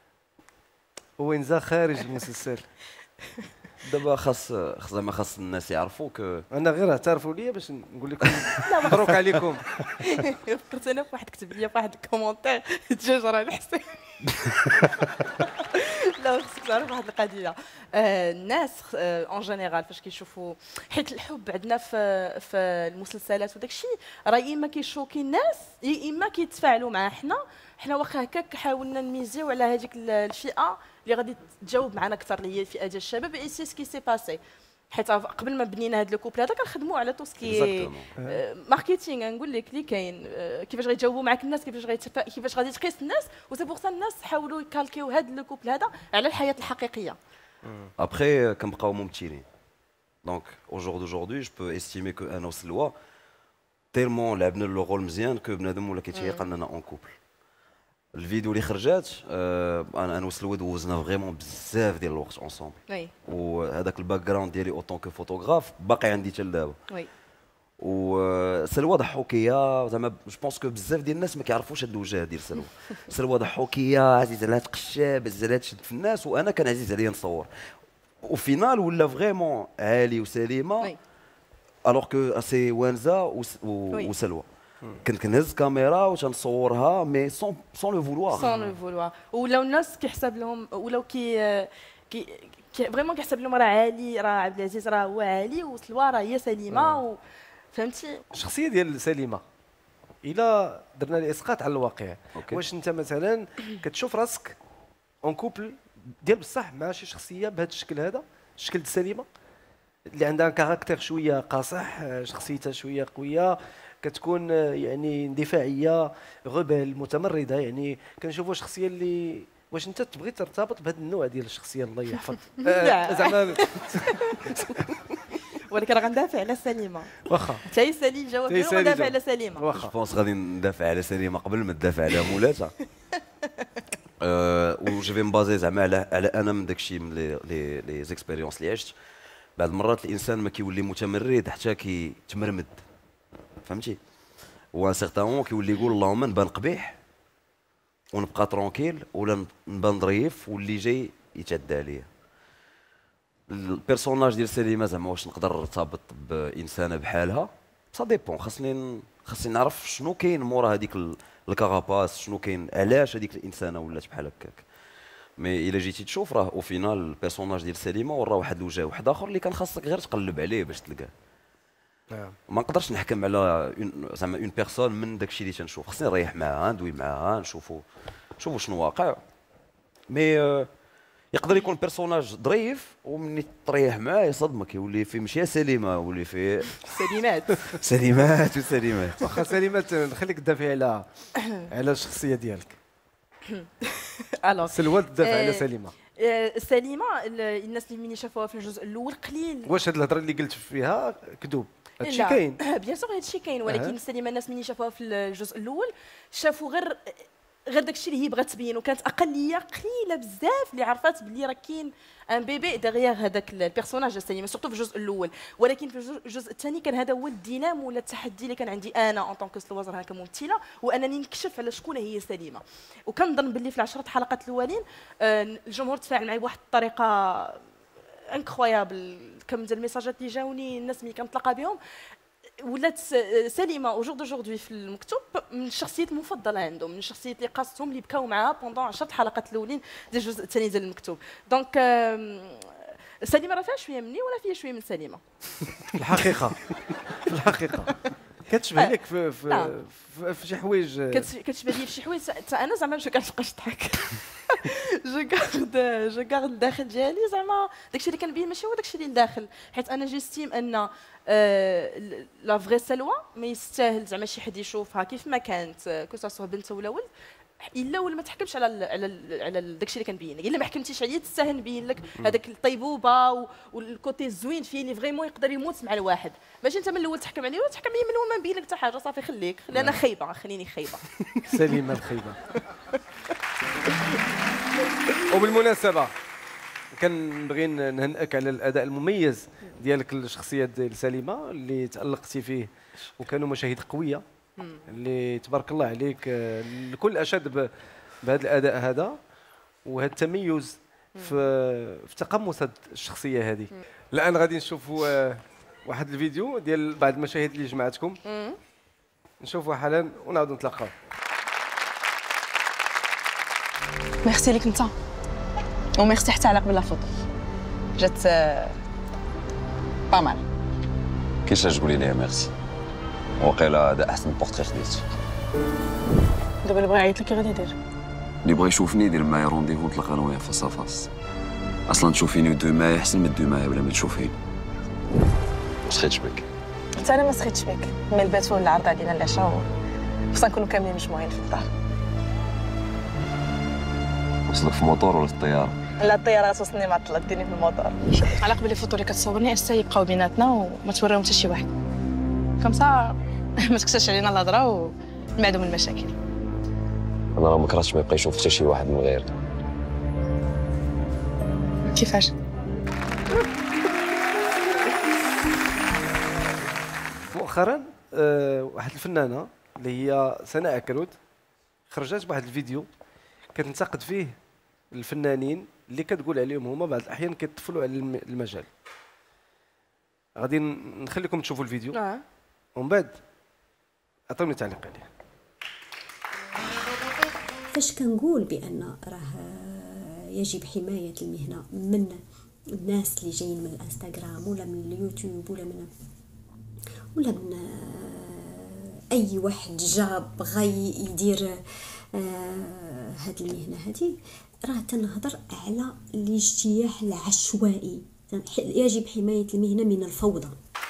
Speaker 2: وينزا خارج المسلسل.
Speaker 3: دابا خاص زعما خاص الناس يعرفوك.
Speaker 2: انا غير اعترفوا لي باش نقول لكم مبروك عليكم.
Speaker 9: فكرت انا في واحد كتب لي في واحد الكومونتير الدجاج راه الحسين. لا خصك تعرف واحد القضيه، الناس اون جينيرال فاش كيشوفوا، حيت الحب عندنا في في المسلسلات وداك الشيء راه اما كيشوكي الناس يا اما كيتفاعلوا معاه. حنا حنا واخا هكاك حاولنا نميزيو على هذيك الفئه اللي غادي تجاوب معنا اكثر، اللي هي الفئه ديال الشباب، اي سي سكي سي باسي. حيت قبل ما بنينا هذا الكوبل هذا كنخدموا على تو سكي ماركتينغ، نقول لك اللي كاين كيفاش غيجاوبوا معك الناس، كيفاش غيتفا كيفاش غادي تقيس الناس، وسي بوغ سا الناس حاولوا يكالكيو هذا الكوبل هذا على الحياه الحقيقيه.
Speaker 3: ابخي كنبقاو ممثلين، دونك او جور دوجوردي جو بو استيمي كو انا وسلوى تيرمون لعبنا لو رول مزيان كو بنادم ولا كيتيق اننا اون كوبل. الفيديو اللي خرجات آه انا انا وسلوى دوزنا فريمون بزاف ديال الوقت اونصومبل،
Speaker 9: وي
Speaker 3: وهذاك الباك جراوند ديالي اوتون كو فوتوغراف باقي عندي حتى لدابا.
Speaker 9: وي
Speaker 3: وسلوى ضحوكيه زعما جو بونس كو بزاف ديال الناس ما كيعرفوش هاد الوجه ديال سلوى. سلوى ضحوكيه عزيز عليها تقشاب، عزيز عليها تشد في الناس، وانا كان عزيز عليا نصور. وفينال ولا فريمون عالي وسليمه الوغ كو سي وانزا وسلوى. كنت كنهز كاميرا وتنصورها مي سون سون لو فولوار
Speaker 9: سون لو فولوار. ولاو الناس كيحسب لهم، ولاو كي كي فريمون كيحسب لهم راه عالي، راه عبد العزيز راه هو عالي وسلوى راه هي سليمه. فهمتي
Speaker 2: الشخصيه ديال سليمه الا درنا الاسقاط على الواقع، واش انت مثلا كتشوف راسك اون كوبل ديال بصح مع شي شخصيه بهذا الشكل هذا الشكل السليمه اللي عندها كاركتير شويه قاصح، شخصيتها شويه قويه، كتكون يعني اندفاعيه غبل متمرده. يعني كنشوفوا شخصيه اللي واش انت تبغي ترتبط بهذا النوع ديال الشخصيه الله يحفظ زعما
Speaker 9: ولكن راه غندافع على سليمه
Speaker 2: واخا
Speaker 9: حتى سالي الجواب ديالو غندافع على سليمه
Speaker 3: واخا بونس غادي ندافع على سليمه قبل ما تدافع على مولاتها. أه و جو في مبازي زعما على على انا من داكشي من لي لي لي زيكسبيريونس اللي عشت. بعض المرات الانسان ما كيولي متمرد حتى كيتمرمد، فهمتي؟ وان سيغتان مون كيولي يقول اللهم نبان قبيح ونبقى ترونكيل، ولا نبان ظريف واللي جاي يتعدى عليا. البيرسوناج ديال سليمه زعما واش نقدر نرتبط بانسانه بحالها؟ سا ديبون، خاصني خاصني نعرف شنو كاين مورا هذيك الكاراباس، شنو كاين علاش هذيك الانسانه ولات بحال هكاك. مي الا جيتي تشوف راه او فينال البيرسوناج ديال سليمه وراه واحد الوجه واحد اخر اللي كان خاصك غير تقلب عليه باش تلقاه. نعم. ما نقدرش نحكم على زعما اون بيرسون من داكشي اللي تنشوف، خاصني نريح معاها ندوي معاها نشوفوا نشوفوا شنو واقع. مي آه يقدر يكون بيرسوناج ظريف ومني تريح معاه يصدمك، يولي فيه ماشي سليمه، يولي فيه
Speaker 9: سليمات
Speaker 3: سليمات وسليمات.
Speaker 2: واخا سليمات نخليك تدافعي على على الشخصيه ديالك.
Speaker 9: الوغ
Speaker 2: سلوى تدافع على سليمه.
Speaker 9: سليمه الناس اللي مني شافوها في الجزء الاول قليل.
Speaker 2: واش هاد الهضره اللي قلت فيها كذوب؟ هادشي كاين
Speaker 9: بيان سور هادشي كاين، ولكن سليمه الناس مني شافوها في الجزء الاول شافوا غير غير داكشي اللي هي بغات تبين، وكانت اقليه قليله بزاف اللي عرفات بلي راه كاين ان بيبي دغيغ هذاك البيرسوناج سليمه سورتو في الجزء الاول. ولكن في الجزء الثاني كان هذا هو الدينام ولا التحدي اللي كان عندي انا اون طونك سلوازر كممثله، وانني نكشف على شكون هي سليمه. وكنظن باللي في العشرة حلقات الاولين الجمهور تفاعل معي بواحد الطريقه انكرويابل. كم ديال الميساجات اللي جاوني الناس ملي كنتلاقى بهم ولات سليمه او جور دوجوردي في المكتوب من الشخصيات المفضله عندهم، من الشخصيات اللي قاصتهم اللي بكاو معاها بوندون عشرة حلقات الاولين ديال الجزء الثاني ديال المكتوب. دونك سليمه راه فيها شويه مني ولا فيها شويه من سليمه
Speaker 2: في الحقيقه في الحقيقه كتشبه لك في في, في, في شي حوايج،
Speaker 9: كتشبه لي في شي حوايج. انا زعما جو كنبقاش نضحك جو كارد جو كارد الداخل ديالي زعما داكشي اللي كنبين ماشي هو داكشي اللي لداخل، حيت انا جيستيم ان لا فغي سلوى ما يستاهل زعما شي حد يشوفها كيف ما كانت كو سوا بنت ولا ولد، الا ولا ما تحكمش على ال على ال على داكشي اللي كنبين لك. الا ما حكمتيش عليا تستاهل نبين لك هذاك الطيبوبه والكوتي الزوين فيه اللي فريمون يقدر يموت مع الواحد. ماشي انت من الاول تحكم عليه وتحكم عليه من الاول ما نبين لك حتى حاجه، صافي خليك خلي انا خايبه خليني خايبه.
Speaker 2: سليمه الخايبه. وبالمناسبه كنبغي نهنئك على الاداء المميز ديالك الشخصيه ديال سليمه اللي تالقتي فيه، وكانوا مشاهد قويه اللي تبارك الله عليك. الكل اشاد بهذا الاداء هذا وهذا التميز في في تقمص الشخصيه هذه. الان غادي نشوفوا واحد الفيديو ديال بعض المشاهد اللي جمعتكم، نشوفوا حالا ونعاودوا نتلاقاو.
Speaker 10: ميرسي ليك انت وميرسي حتى على قبل لا فوتو، جات با مال.
Speaker 4: كيفاش تقولي لي ميرسي؟ وقيلا هذا احسن بورتري خديتي.
Speaker 10: دابا اللي بغى يعيط لك كي غادي يدير؟
Speaker 4: اللي بغى يشوفني يدير معايا رونديفو نتلاقى انا وياه فاس فاس. اصلا تشوفيني دو معايا احسن من دو معايا بلا ما تشوفيني. ما سخيتش بك؟
Speaker 10: حتى انا ما سخيتش بك، مي البات ولا عرض علينا العشاء خصنا نكونوا كاملين مجموعين في الدار.
Speaker 4: وصلك في الموطور ولا في الطياره؟
Speaker 10: لا الطياره غتوصلني معطله، ديني في الموطور. على قبل الفوتو اللي كتصورني حتى يبقاو بيناتنا وما توريهم حتى شي واحد، كمسا ما تكساش علينا الهضره ونبعدوا من المشاكل.
Speaker 4: انا راه ما كرهتش ما يبقى يشوف حتى شي واحد من غير.
Speaker 10: كيفاش؟
Speaker 2: مؤخرا أه واحد الفنانه اللي هي سناء كرود خرجت بواحد الفيديو كتنتقد فيه الفنانين اللي كتقول عليهم هما بعض الاحيان كيطفلوا على المجال. غادي نخليكم تشوفوا الفيديو
Speaker 9: اه
Speaker 2: ومن بعد عطوني تعليق عليه.
Speaker 7: فاش كنقول بان راه يجب حمايه المهنه من الناس اللي جايين من الانستغرام ولا من اليوتيوب ولا من ولا من اي واحد جا بغى يدير
Speaker 11: آه هاد المهنه هذه راه تنهضر على الاجتياح العشوائي، يجب حمايه المهنه من الفوضى.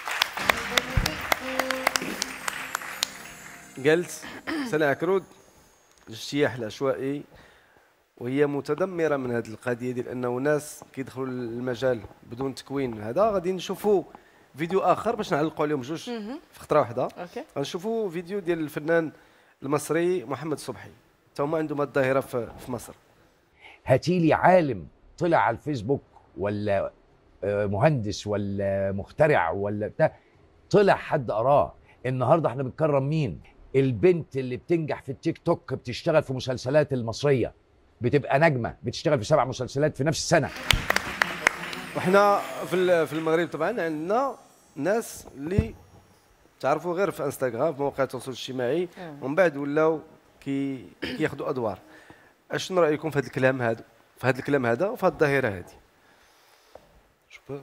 Speaker 2: قالت سناء عكرود الاجتياح العشوائي، وهي متذمره من هذه القضيه ديال انه ناس كيدخلوا للمجال بدون تكوين. هذا غادي نشوفوا فيديو اخر باش نعلقوا عليهم جوج في خطره واحده. غنشوفوا فيديو ديال الفنان المصري محمد صبحي، تا هما عندهم الظاهره في مصر.
Speaker 12: هاتي لي عالم طلع على الفيسبوك ولا مهندس ولا مخترع ولا بتاع طلع حد قراه. النهارده احنا بنكرم مين؟ البنت اللي بتنجح في التيك توك بتشتغل في مسلسلات المصريه، بتبقى نجمه، بتشتغل في سبع مسلسلات في نفس السنه.
Speaker 2: وحنا في في المغرب طبعا عندنا ناس اللي تعرفوا غير في انستغرام في مواقع التواصل الاجتماعي، ومن بعد ولاو كي كياخذوا ادوار. اشنو رايكم في هذا الكلام هذا في هذا الكلام هذا وفي هذه الظاهره هذه؟
Speaker 3: شوف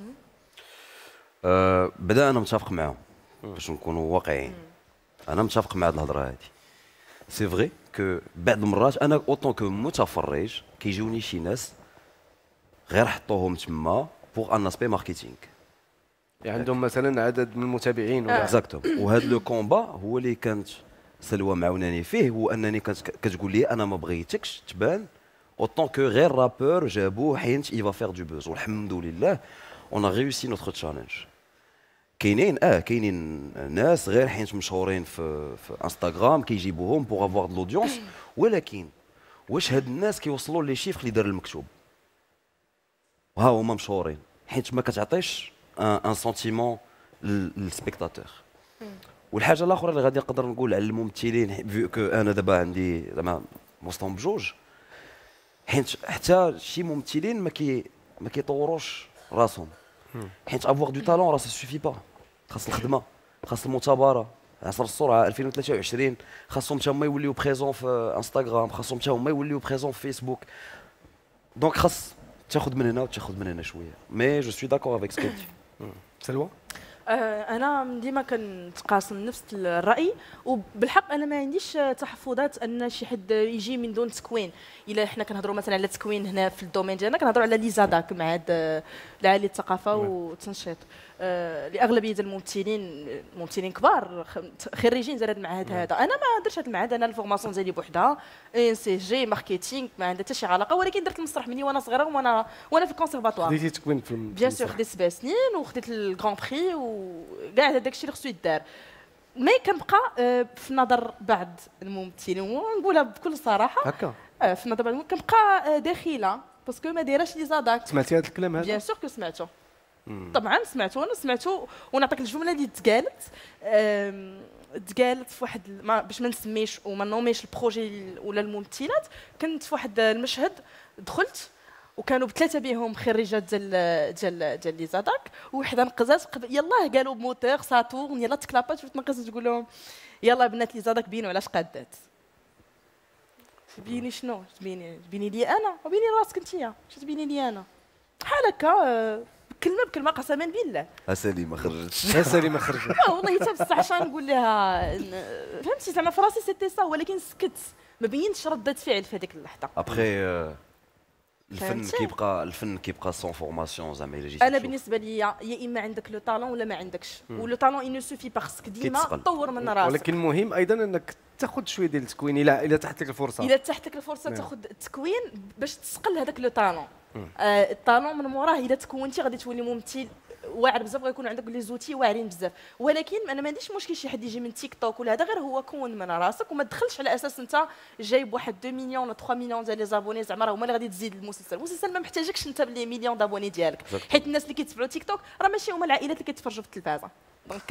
Speaker 3: أه بدا انا متفق معاهم باش نكونوا واقعيين. انا متفق مع هذه الهضره هذه. سي فغي كو بعض المرات انا اوطون كو متفرج كيجوني شي ناس غير حطوهم تما بوغ ان اسبي ماركتينغ،
Speaker 2: يعني عندهم مثلا عدد من المتابعين ولا
Speaker 3: اكزاكتوم. وهذا لو كومبا هو اللي كانت سلوى معاوناني فيه، هو انني كانت كتقول لي انا ما بغيتكش تبان اوطون كو غير رابور جابوه حيت اي فا فير دو بوز. والحمد لله اون ا ريوسي نوتر تشالنج. كاينين اه كاينين ناس غير حيت مشهورين في في انستغرام كيجيبوهم بوغ افوار دو لودونس، ولكن واش هاد الناس كيوصلوا لي شيفر اللي دار المكتوب؟ ها هما مشهورين حيت ما كتعطيش ان سونتيمون للسبيكتاتور. والحاجه الاخرى اللي غادي نقدر نقول على الممثلين، فيو كو انا دابا عندي زعما وسطهم بجوج، حيت حتى شي ممثلين ما كي ما كيطوروش راسهم، حيت افوار دو تالون راه سوفي با، خاص الخدمه، خاص المثابره. عصر السرعه ألفين وثلاثة وعشرين خاصهم حتى هما يوليو بريزون في انستغرام، خاصهم حتى هما يوليو بريزون في فيسبوك. دونك خاص تاخذ من هنا وتاخذ من هنا شويه. مي جو سوي داكور افيك سكيتي.
Speaker 2: سلوى؟
Speaker 9: انا ديما كنتقاسم نفس الراي، وبالحق انا ما عنديش تحفظات ان شي حد يجي من دون تكوين. الا حنا كنهضروا مثلا على التكوين هنا في الدومين ديالنا كنهضروا على لي زاداك مع هاد العالي الثقافه والتنشيط. لاغلبيه الممثلين ممثلين كبار خريجين زاد المعهد هذا. انا ما درتش هذا المعهد، انا الفورماسيون ديالي بوحدها ان سي جي ماركتينغ، ما عندها حتى شي علاقه، ولكن درت المسرح مني وانا صغيره وانا وانا في الكونسيرفاتوار.
Speaker 2: خديتي تكوين في
Speaker 9: بيان سور، خديت سبع سنين وخديت الكرون بري وكاع هذاك الشيء اللي خصو يدار. مي كنبقى في نظر بعض الممثلين ونقولها بكل صراحه
Speaker 2: هكا
Speaker 9: في نظر بعض كنبقى داخله باسكو ما دايراش لي زاداك.
Speaker 2: سمعتي هذا الكلام هذا؟
Speaker 9: بيان سور كو سمعته، طبعا سمعته انا سمعته. ونعطيك الجمله اللي تقالت تقالت في واحد ما باش ما نسميش وما نوميش البروجي ولا الممثلات. كنت في واحد المشهد دخلت وكانوا بثلاثه بهم خريجات ديال ديال ديال لي زاداك، وحده نقزات يلاه قالوا بموتور ساتورن يلا تكلابات، شفت نقزت تقول لهم يلا بنات لي زاداك بينوا علاش قادات. تبيني شنو؟ تبيني تبيني لي انا وبيني راسك انتيا، شنو تبيني لي انا؟ بحال هكا كلمه بكلمه قسما بالله.
Speaker 3: اسالي ما خرجتش
Speaker 2: اسالي ما خرجت.
Speaker 9: لا والله حتى بصح عشان نقول لها فهمتي زعما في راسي سيتي سا، ولكن سكت ما بينتش ردة فعل في هذيك اللحظه.
Speaker 3: ابخي الفن كيبقى الفن كيبقى سون فورماسيون زعما الا جيت.
Speaker 9: انا بالنسبه لي يا اما عندك لو طالون ولا ما عندكش، ولو طالون اي نو سوفي باسكو ديما طور من راسك.
Speaker 2: ولكن المهم ايضا انك تاخذ شويه ديال التكوين الا الا تحت لك الفرصه.
Speaker 9: الا تحت لك الفرصه تاخذ التكوين باش تسقل هذاك لو طالون. آه الطالون من موراه الا تكونتي غادي تولي ممثل واعر بزاف، غيكون عندك لي زوتي واعرين بزاف. ولكن انا ما عنديش مشكل شي حد يجي من تيك توك ولا هذا، غير هو كون من راسك وما تدخلش على اساس انت جايب واحد اثنين مليون ولا ثلاثة مليون ديال لي زابوني زعما راه هما اللي غادي تزيد المسلسل. المسلسل ما محتاجكش انت بلي مليون دابوني ديالك، حيت الناس اللي كيتبعوا تيك توك راه ماشي هما العائلات اللي كيتفرجوا في التلفازه. دونك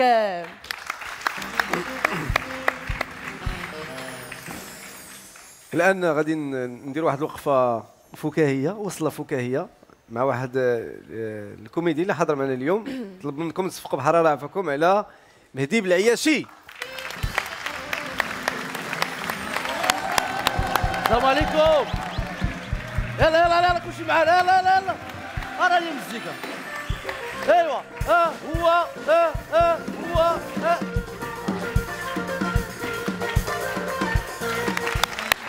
Speaker 2: الان غادي ندير واحد الوقفه فكاهيه، وصله فكاهيه مع واحد الكوميدي اللي حضر معنا اليوم. طلب منكم تصفقوا بحراره عفاكم على مهدي بالعياشي.
Speaker 13: السلام عليكم. يلا يلا يلا كلشي معانا، يلا يلا يلا راه لي المزيكا. ايوا ها هو ها ها هو ها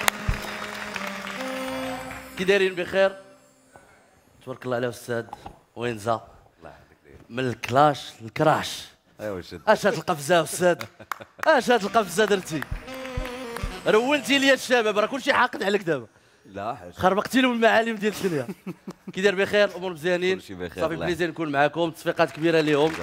Speaker 13: كي دايرين بخير؟ تبارك الله على استاذ وينزا من الكلاش الكراش.
Speaker 3: ايوا شد
Speaker 13: اش هاد القفزه استاذ؟ اش هاد القفزه درتي؟ رولتي لي الشباب، راه كلشي حاقد عليك دابا.
Speaker 3: لا حاجه
Speaker 13: خربقتي لهم المعالم ديال الدنيا. كي داير بخير؟ امور مزيانين؟
Speaker 3: كلشي بخير
Speaker 13: صافي بليزير نكون معاكم، تصفيقات كبيره ليهم.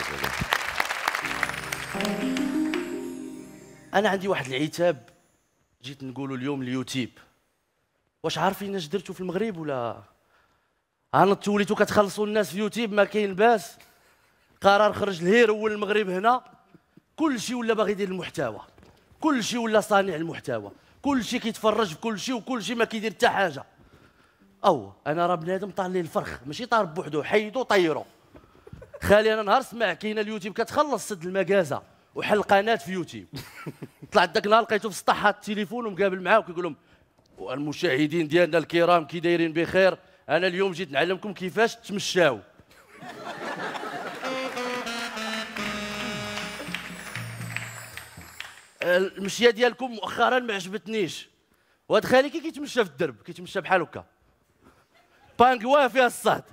Speaker 13: انا عندي واحد العتاب جيت نقولوا اليوم اليوتيوب. واش عارفين اش درتوا في المغرب ولا انا توليتوا كتخلصوا الناس في يوتيوب؟ ما كاين باس، قرار خرج الهير اول المغرب هنا، كلشي ولا باغي يدير المحتوى، كلشي ولا صانع المحتوى، كلشي كيتفرج في كلشي وكلشي ما كيدير حتى حاجه. او انا راه بنادم طار لي الفرخ، ماشي طار بوحدو، حيدو طيرو. خالي انا نهار سمع كاينه اليوتيوب كتخلص سد المكازه وحل قناه في يوتيوب. طلعت داك النهار لقيته في سطح التليفون ومقابل معاه وكيقول لهم المشاهدين ديالنا الكرام كي دايرين بخير، انا اليوم جيت نعلمكم كيفاش تمشاو. المشيه ديالكم مؤخرا ما عجبتنيش. وهاد خالي كي كيتمشى في الدرب كيتمشى بحال هكا بانكوا فيها الصهد.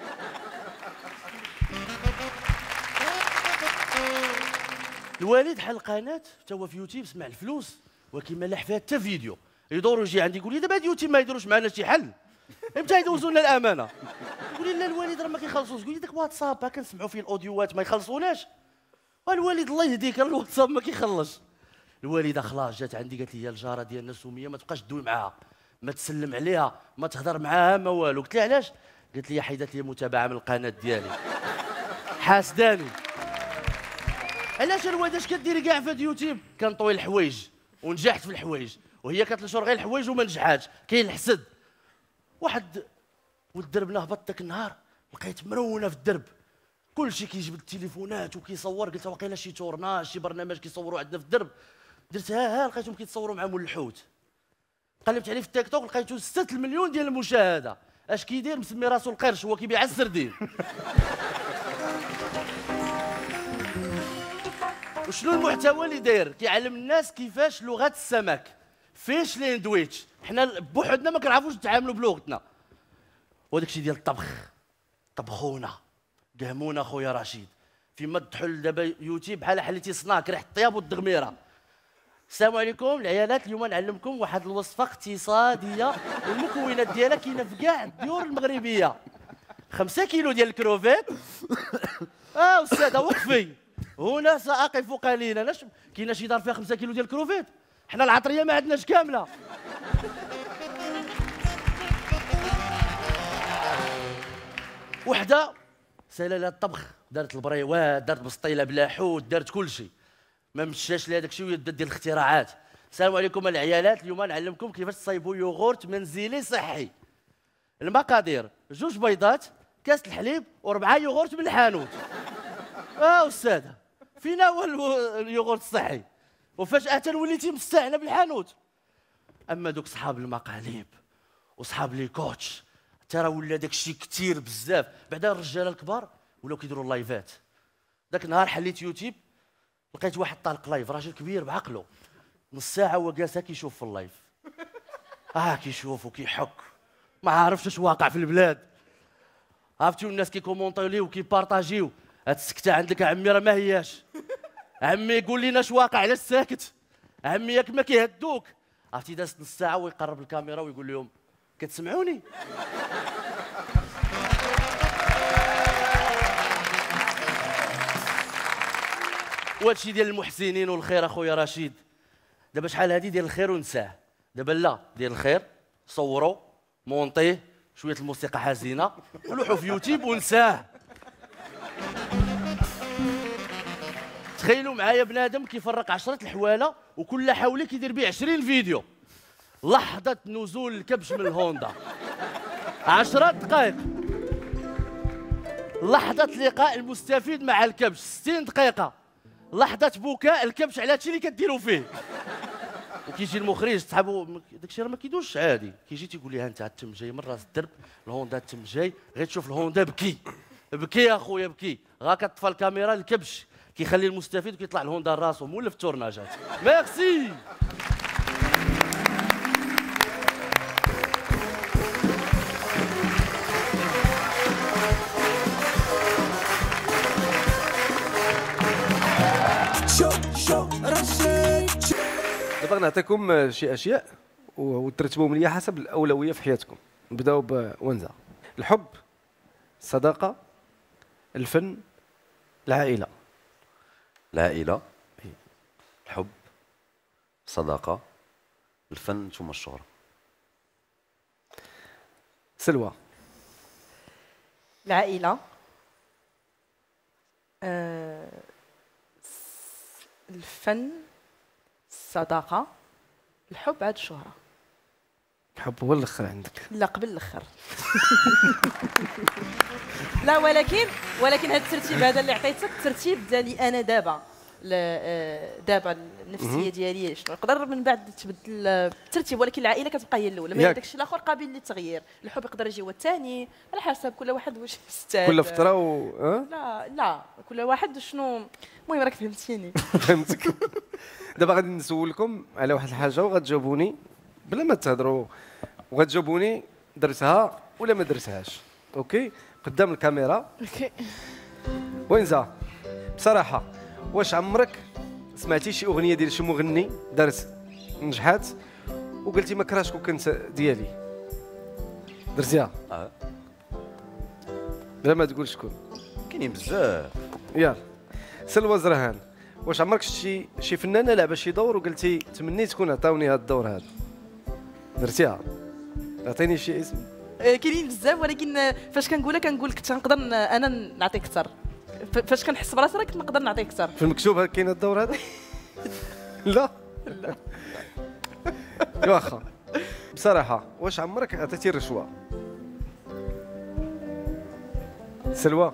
Speaker 13: الوالد حل قناه حتى هو في يوتيوب، سمع الفلوس ولكن ما لاح فيها حتى فيديو. يدور يجي عندي يقول لي دابا هاد يوتيوب ما يديروش معنا شي حل، امتى يدوزوا لنا الامانه؟ يقول لي لا الوالد راه ما كيخلصوش. يقول لي داك واتساب كنسمعوا فيه الاوديوات ما يخلصوناش. والوالد الله يهديك الواتساب ما كيخلص. الوالده خلاص جات عندي قالت لي يا الجاره ديالنا سميه ما تبقاش تدوي معاها، ما تسلم عليها، ما تهضر معاها ما والو. قلت لها علاش؟ قالت لي حيدات لي متابعه من القناه ديالي، حاسداني. علاش الوالده اش كديري كاع في اليوتيوب؟ كنطوي الحوايج ونجحت في الحوايج، وهي كتنشر غير الحوايج وما نجحاتش، كاين الحسد. واحد والدرب نهبط داك النهار لقيت مرونه في الدرب، كلشي كيجبد التليفونات وكيصور. قلت واقيلا شي تورناج شي برنامج كيصوروا عندنا في الدرب. درت ها ها لقيتهم كيتصوروا مع مول الحوت. قلبت عليه في التيك توك لقيته ستة المليون ديال المشاهده. اش كيدير؟ مسمي راسو القرش، هو كيبيع السردين. وشنو المحتوى اللي داير؟ كيعلم الناس كيفاش لغه السمك، فيش لاندويتش. حنا بوحدنا ما كنعرفوش نتعاملوا بلغتنا. وداك الشيء ديال الطبخ، طبخونا دهمونا خويا رشيد. فيما تحل دابا يوتيوب بحال حليتي سناك ريحه الطياب والدغميره. السلام عليكم العيالات، اليوم نعلمكم واحد الوصفه اقتصاديه والمكونات ديالها كاينه في كاع الديور المغربيه. خمسة كيلو ديال الكروفيت. اه استاذه وقفي هنا ساقف قليلا. اش كاينه شي دار فيها خمسة كيلو ديال الكروفيت؟ حنا العطريه ما عندناش كامله. وحده سايله لها الطبخ، دارت البريوات، دارت بسطيله بلا حوت، دارت كل شيء. ما مشاش لهذاك الشيء ويبدا ديال الاختراعات. السلام عليكم العيالات، اليوم نعلمكم كيفاش تصايبوا يوغورت منزلي صحي. المقادير جوج بيضات، كاس الحليب، وربعه يوغورت من الحانوت. اه استاذه فينا هو اليوغورت الصحي؟ وفجاه وليتي مستعنه بالحانوت. اما دوك صحاب المقاليب وصحاب لي كوتش ترى ولا داك الشيء كثير بزاف. بعدا الرجاله الكبار ولاو كيديروا اللايفات. داك النهار حليت يوتيوب لقيت واحد طالق لايف، راجل كبير بعقله، نص ساعه هو جالس كيشوف في اللايف. اه كيشوف وكيحك، ما عارفش اش واقع في البلاد. عرفتوا الناس كيكومونطيو ليه وكيبارطاجيو. هاد السكته عندك عمي راه ما هياش. عمي قول لنا اش واقع، علاش ساكت؟ عمي ياك ما كيهدوك. عرفتي داز نص ساعه ويقرب الكاميرا ويقول لهم كتسمعوني؟ وهادشي ديال المحسنين والخير اخويا رشيد. دابا شحال هادي ديال الخير ونساه، دابا لا ديال الخير صوروا مونطيه شويه الموسيقى حزينه ولوحوا في يوتيوب ونساه. تخيلوا معايا بنادم كيفرق عشرة الحواله وكل حوله كيدير به عشرين فيديو. لحظه نزول الكبش من الهوندا عشرة دقائق، لحظه لقاء المستفيد مع الكبش ستين دقيقه، لحظه بكاء الكبش على هادشي اللي كديروا فيه. وكيجي المخرج صحابو داكشي راه ما كيدوزش عادي، كيجي تيقول لي ها انت التم جاي من راس الدرب، الهوندا التم جاي، غير تشوف الهوندا بكي بكي يا خويا بكي، غا كطفى الكاميرا الكبش كيخلي المستفيد وكيطلع الهوندا لراسو مولف التورناجات. ميرسي.
Speaker 2: دابا نعطيكم شي اشياء وترتبوهم لي حسب الاولويه في حياتكم. نبداو بونزا. الحب، الصداقه، الفن، العائله.
Speaker 3: العائله، الحب، الصداقه، الفن ثم الشهره.
Speaker 2: سلوى.
Speaker 9: العائله، آه، الفن، الصداقه، الحب، عاد الشهره.
Speaker 2: الحب هو الاخر عندك؟
Speaker 9: لا قبل الاخر. لا ولكن ولكن هذا الترتيب هذا اللي عطيتك الترتيب ديالي انا دابا دابا النفسيه ديالي شنو نقدر من بعد تبدل الترتيب، ولكن العائله كتبقى هي الاولى. ما داك الشيء الاخر قابل للتغيير. الحب يقدر يجي هو الثاني على حسب كل واحد واش يستاهل.
Speaker 2: كل فتره و أه؟
Speaker 9: لا لا كل واحد شنو. المهم راك فهمتيني.
Speaker 2: فهمتك. دابا غادي نسولكم على واحد الحاجه وغتجاوبوني بلا ما تهضروا، وغتجاوبوني درتها ولا ما درتهاش. اوكي قدام الكاميرا.
Speaker 9: اوكي.
Speaker 2: وينزا بصراحه واش عمرك سمعتي شي اغنيه ديال شي مغني دارت نجحات وقلتي ما كرهتش كون كنت ديالي؟ درتيها؟
Speaker 3: اه
Speaker 2: بلا ما تقول شكون.
Speaker 3: كاينين بزاف.
Speaker 2: يلا سلوى زرهان، واش عمرك شي شي فنانه لعبه شي دور وقلتي تمنيت تكون عطاوني هذا الدور هذا؟ درتيها؟ عطيني شي اسم.
Speaker 9: كاينين بزاف ولكن فاش كنقولها كنقول كنت نقدر انا نعطيك اكثر. فاش كنحس براسي راه كنت نقدر نعطيك اكثر.
Speaker 2: في المكتوب كاين الدور هذا؟ لا لا. واخا بصراحه واش عمرك عطيتي رشوه؟ سلوى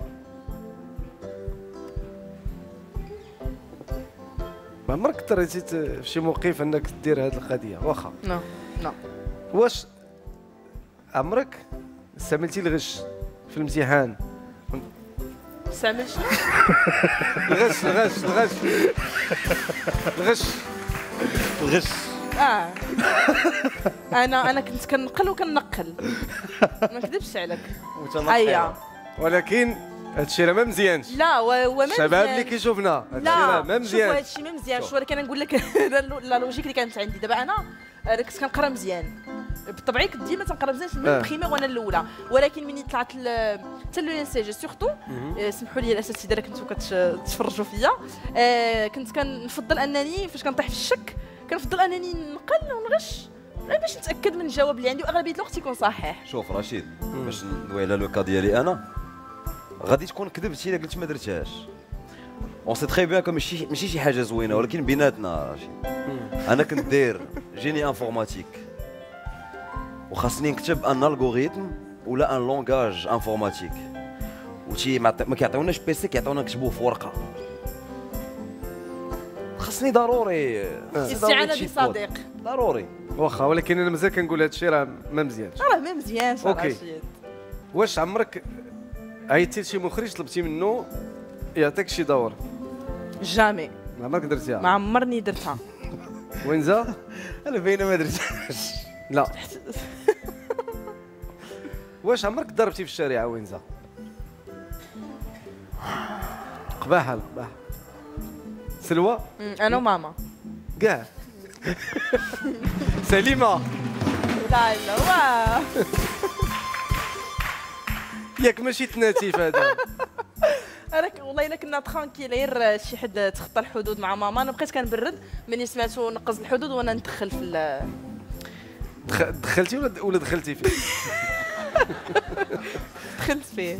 Speaker 2: ما عمرك اضطريتي في شي موقف انك دير هذه القضيه؟ واخا
Speaker 9: لا لا.
Speaker 2: واش عمرك استعملتي الغش في الامتحان؟
Speaker 9: استعمل شنو؟
Speaker 2: الغش الغش الغش الغش الغش.
Speaker 9: اه انا انا كنت كنقل وكنقل ما نكذبش عليك.
Speaker 2: هيا ولكن هادشي راه ما مزيانش.
Speaker 9: لا وما مزيان
Speaker 2: الشباب اللي كيشوفنا هادشي راه ما مزيانش.
Speaker 9: شوف هادشي ما مزيانش ولكن نقول لك لا لوجيك اللي كانت عندي دابا. انا كنت كنقرا مزيان بطبعي، كنت ديما تنقرا مزيان من البريمير وانا الاولى، ولكن ملي طلعت حتى لو سي جي سورتو سمحوا لي الاساتذه الا كنتو كتفرجوا فيا، كنت كنفضل انني فاش كنطيح في الشك كنفضل انني نقل ونغش باش نتاكد من الجواب اللي عندي واغلبيه الوقت يكون صحيح.
Speaker 3: شوف رشيد باش ندوي على لوكا ديالي انا غادي تكون كذبتي الا قلت ما درتهاش. اون سي تري بيان كو ماشي ماشي شي حاجه زوينه ولكن بيناتنا رشيد. انا كنت داير جيني انفورماتيك وخاصني نكتب ان الغوريثم ولا ان لونغاج انفورماتيك وشي ما كيعطيوناش بيسي كيعطيونا نكتبوه في ورقه. خاصني ضروري
Speaker 9: استعانه بصديق
Speaker 3: ضروري.
Speaker 2: واخا ولكن انا مازال كنقول هذا الشيء راه ما مزيانش.
Speaker 9: راه ما مزيانش.
Speaker 2: اوكي واش عمرك عيطتي لشي مخرج طلبتي منه يعطيك شي دور؟
Speaker 9: جامي.
Speaker 2: ما عمرك درتيها؟
Speaker 9: ما عمرني درتها.
Speaker 2: وينزا؟
Speaker 3: انا باينه ما درتهاش.
Speaker 2: لا. واش عمرك ضربتي في الشارع وينزا؟ قباحه القباحه. سلوى؟
Speaker 9: انا وماما
Speaker 2: كاع. سليمه.
Speaker 9: لا لا واه
Speaker 2: ياك ماشي تناتيف هذا.
Speaker 9: راك والله الا كنا ترانكيل غير شي حد تخطى الحدود مع ماما انا بقيت كنبرد ملي سمعتو نقص الحدود وانا ندخل في
Speaker 2: دخلتي ولا ولا دخلتي فيه؟
Speaker 9: دخلت فيه.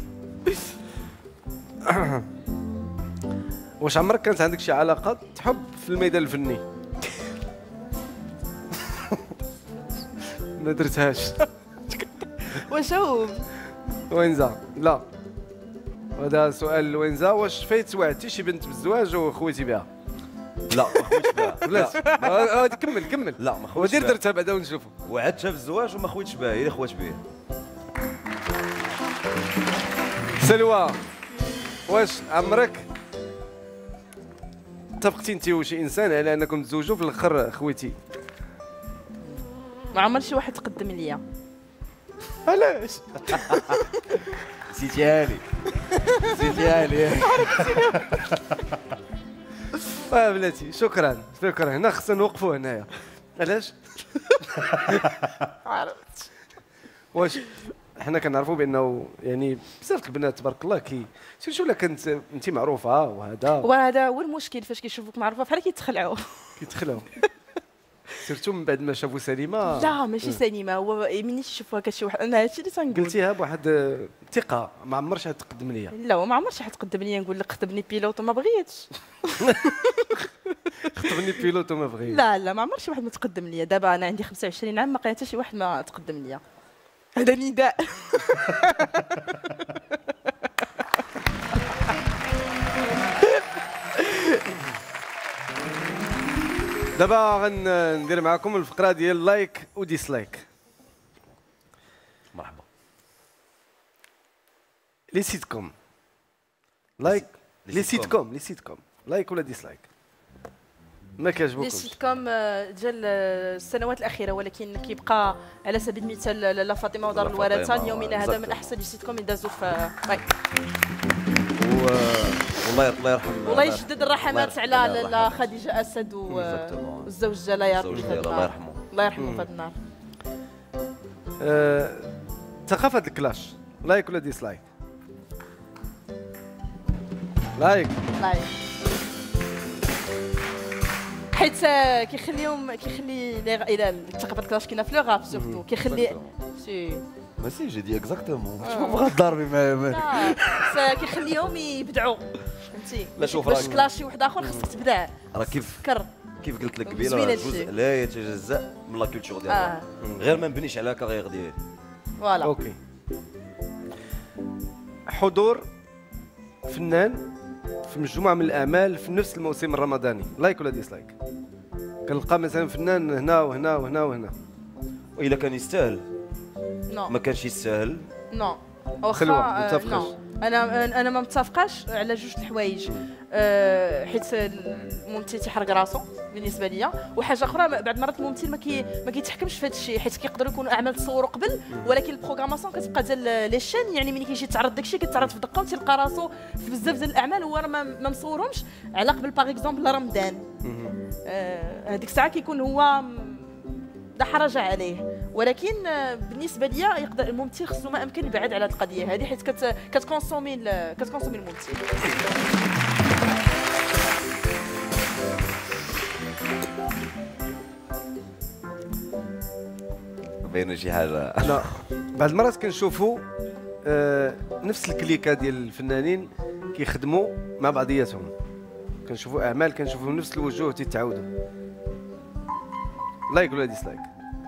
Speaker 2: واش عمرك كانت عندك شي علاقه تحب في الميدان الفني؟ ما درتهاش.
Speaker 9: واش هو
Speaker 2: وينزا؟ لا هذا سؤال وينزا. واش فايت وعدتي شي بنت بالزواج وخويتي بها؟
Speaker 3: لا ما خويتش بها.
Speaker 2: لا كمل كمل.
Speaker 3: لا ما خويتش
Speaker 2: بها. ودير درتها بعدا ونشوفوا.
Speaker 3: وعدتها في الزواج وما خويتش بها، هي اللي خوات بها.
Speaker 2: سلوى واش عمرك اتفقتي انت وشي انسان على انكم تزوجوا في الاخر خويتي؟
Speaker 9: ما عمر شي واحد تقدم ليا.
Speaker 2: علاش؟
Speaker 3: نسيتيها لي نسيتيها لي.
Speaker 2: اه بلاتي شكرا شكرا. هنا خصنا نوقفوا هنايا. علاش؟
Speaker 9: عرفت
Speaker 2: واش حنا كنعرفوا بانه يعني بزاف البنات تبارك الله كي سيرتو ولا كنت انت معروفه وهذا
Speaker 9: وهذا هو المشكل فاش كيشوفوك معروفه بحال كيتخلعوا
Speaker 2: كيتخلاو سيرتو من بعد ما شافوا سليمه.
Speaker 9: لا ماشي سليمه، هو ملي تشوفوها كشي واحد انا هادشي اللي تنقول.
Speaker 2: قلتيها بواحد الثقه ما عمرش تقدم ليا.
Speaker 9: لا ما عمرش حتقدم ليا نقول لك خطبني بيلوت وما بغيتش.
Speaker 2: خطبني بيلوت وما بغيتش.
Speaker 9: لا لا ما عمرش واحد ما تقدم ليا، دابا انا عندي خمسة وعشرين عام ما لقيت حتى شي واحد ما تقدم ليا. هذا نداء.
Speaker 2: دابا غندير معكم الفقره ديال لايك وديسلايك.
Speaker 3: مرحبا.
Speaker 2: لي سيت كوم لايك لي سيت كوم لي سيت كوم لايك ولا ديسلايك؟ ما كيعجبوكمش
Speaker 9: لي سيت كوم ديال السنوات الاخيره، ولكن كيبقى على سبيل المثال لا فاطمه ودار الورثه يومنا هذا من احسن لي سيت كوم يدازوا في
Speaker 3: والله الله يرحم
Speaker 9: والله يشدد الرحمات على لا خديجه اسد والزوج لا يرحمه
Speaker 3: الله يرحمه
Speaker 9: الله يرحمه في هذا النار.
Speaker 2: ثقافه الكلاش لايك ولا ديسلايك؟ لايك
Speaker 9: لايك حيت كيخليهم كيخلي الى الثقافه الكلاش كاينه في لو راب سورتو كيخلي سي
Speaker 3: ماشي جي دي اكزاكتومون ماشي بغا تضربي
Speaker 9: ما كيخليهم يبدعوا فهمتي.
Speaker 3: لا شوف
Speaker 9: باش كلاشي واحد اخر خصك تبدع.
Speaker 3: راه كيف
Speaker 9: كر
Speaker 3: كيف قلت لك قبيله جزء لا يتجزا من لا كولتور ديالنا غير ما نبنيش على كارير ديالي.
Speaker 9: فوالا
Speaker 2: اوكي. حضور فنان في مجموعه من الاعمال في نفس الموسم الرمضاني لايك ولا ديسلايك؟ كنلقى مثلا فنان هنا وهنا وهنا وهنا
Speaker 3: واذا كان يستاهل
Speaker 9: نو
Speaker 3: ما كانش يستاهل
Speaker 9: نو
Speaker 2: خلوه ما متفقاش.
Speaker 9: انا انا ما متفقاش على جوج الحوايج. أه حيت الممثل تيحرق راسو بالنسبه ليا، وحاجه اخرى بعض المرات الممثل ما كي ما كيتحكمش في هذا الشيء، حيت كيقدروا يكونوا اعمال تصوروا قبل ولكن البروغراماسيون كتبقى ديال لي شين، يعني ملي كيجي يتعرض داك الشيء كيتعرض في دقه وتلقى راسو في بزاف ديال الاعمال هو راه ما مصورهمش على قبل باغ اكزومبل رمضان. هذيك أه الساعه كيكون هو لا حرج عليه، ولكن بالنسبه ليا يقدر الممثل خصو ما امكن يبعد على هذه القضيه هذه، حيت كت كتكونسومي كتكونسومي الممثل.
Speaker 3: باين شي حاجه.
Speaker 2: لا بعض المرات كنشوفوا آه نفس الكليكه ديال الفنانين كيخدموا مع بعضياتهم، كنشوفوا اعمال كنشوفوا نفس الوجوه تيتعاودوا. لايك ولا ديسلايك؟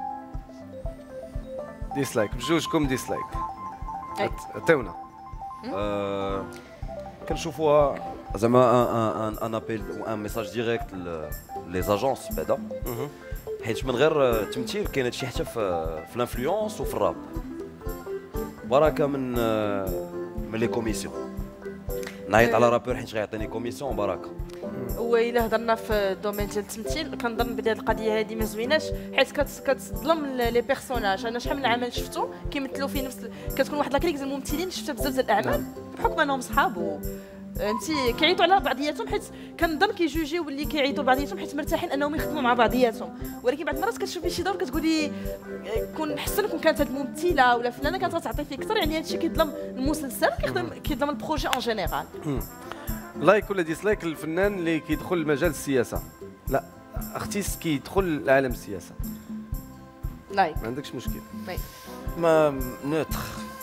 Speaker 2: ديسلايك بجوجكم ديسلايك. عطيونا.
Speaker 3: أه كنشوفوها زعما ان ابيل وان ميساج ديريكت لي زاجونس بعدا، حيت من غير التمثيل كاين هادشي حتى في في الانفلونس وفي الراب. بركه من من لي كوميسيون نعيط على رابور حيت غيعطيني كوميسيون بركه.
Speaker 9: وإلا هضرنا في الدومين ديال التمثيل كنظن بلي هذه القضيه هذه ما زويناش، حيت كتظلم لي بيرسوناج. انا شحال من عمل شفتو كيمثلوا في نفس كتكون واحد لاكريك ديال الممثلين شفتها بزاف ديال الاعمال بحكم انهم صحاب فهمتي كيعيطوا على بعضياتهم، حيت كنظن كيجوجيو باللي كيعيطوا بعضياتهم حيت مرتاحين انهم يخدموا مع بعضياتهم، ولكن بعض المرات كتشوفي شي دور كتقولي كون حسن كون كانت هذه الممثله ولا فلانه كانت تعطي فيه اكثر، يعني هذا الشيء كيظلم المسلسل كيخدم كيظلم البروجي اون جينيرال.
Speaker 2: لايك ولا ديسلايك الفنان اللي كيدخل مجال السياسه؟ لا اختي كيدخل عالم السياسه.
Speaker 9: لايك
Speaker 2: ما عندكش مشكل.
Speaker 9: لايك
Speaker 3: ما نوتر.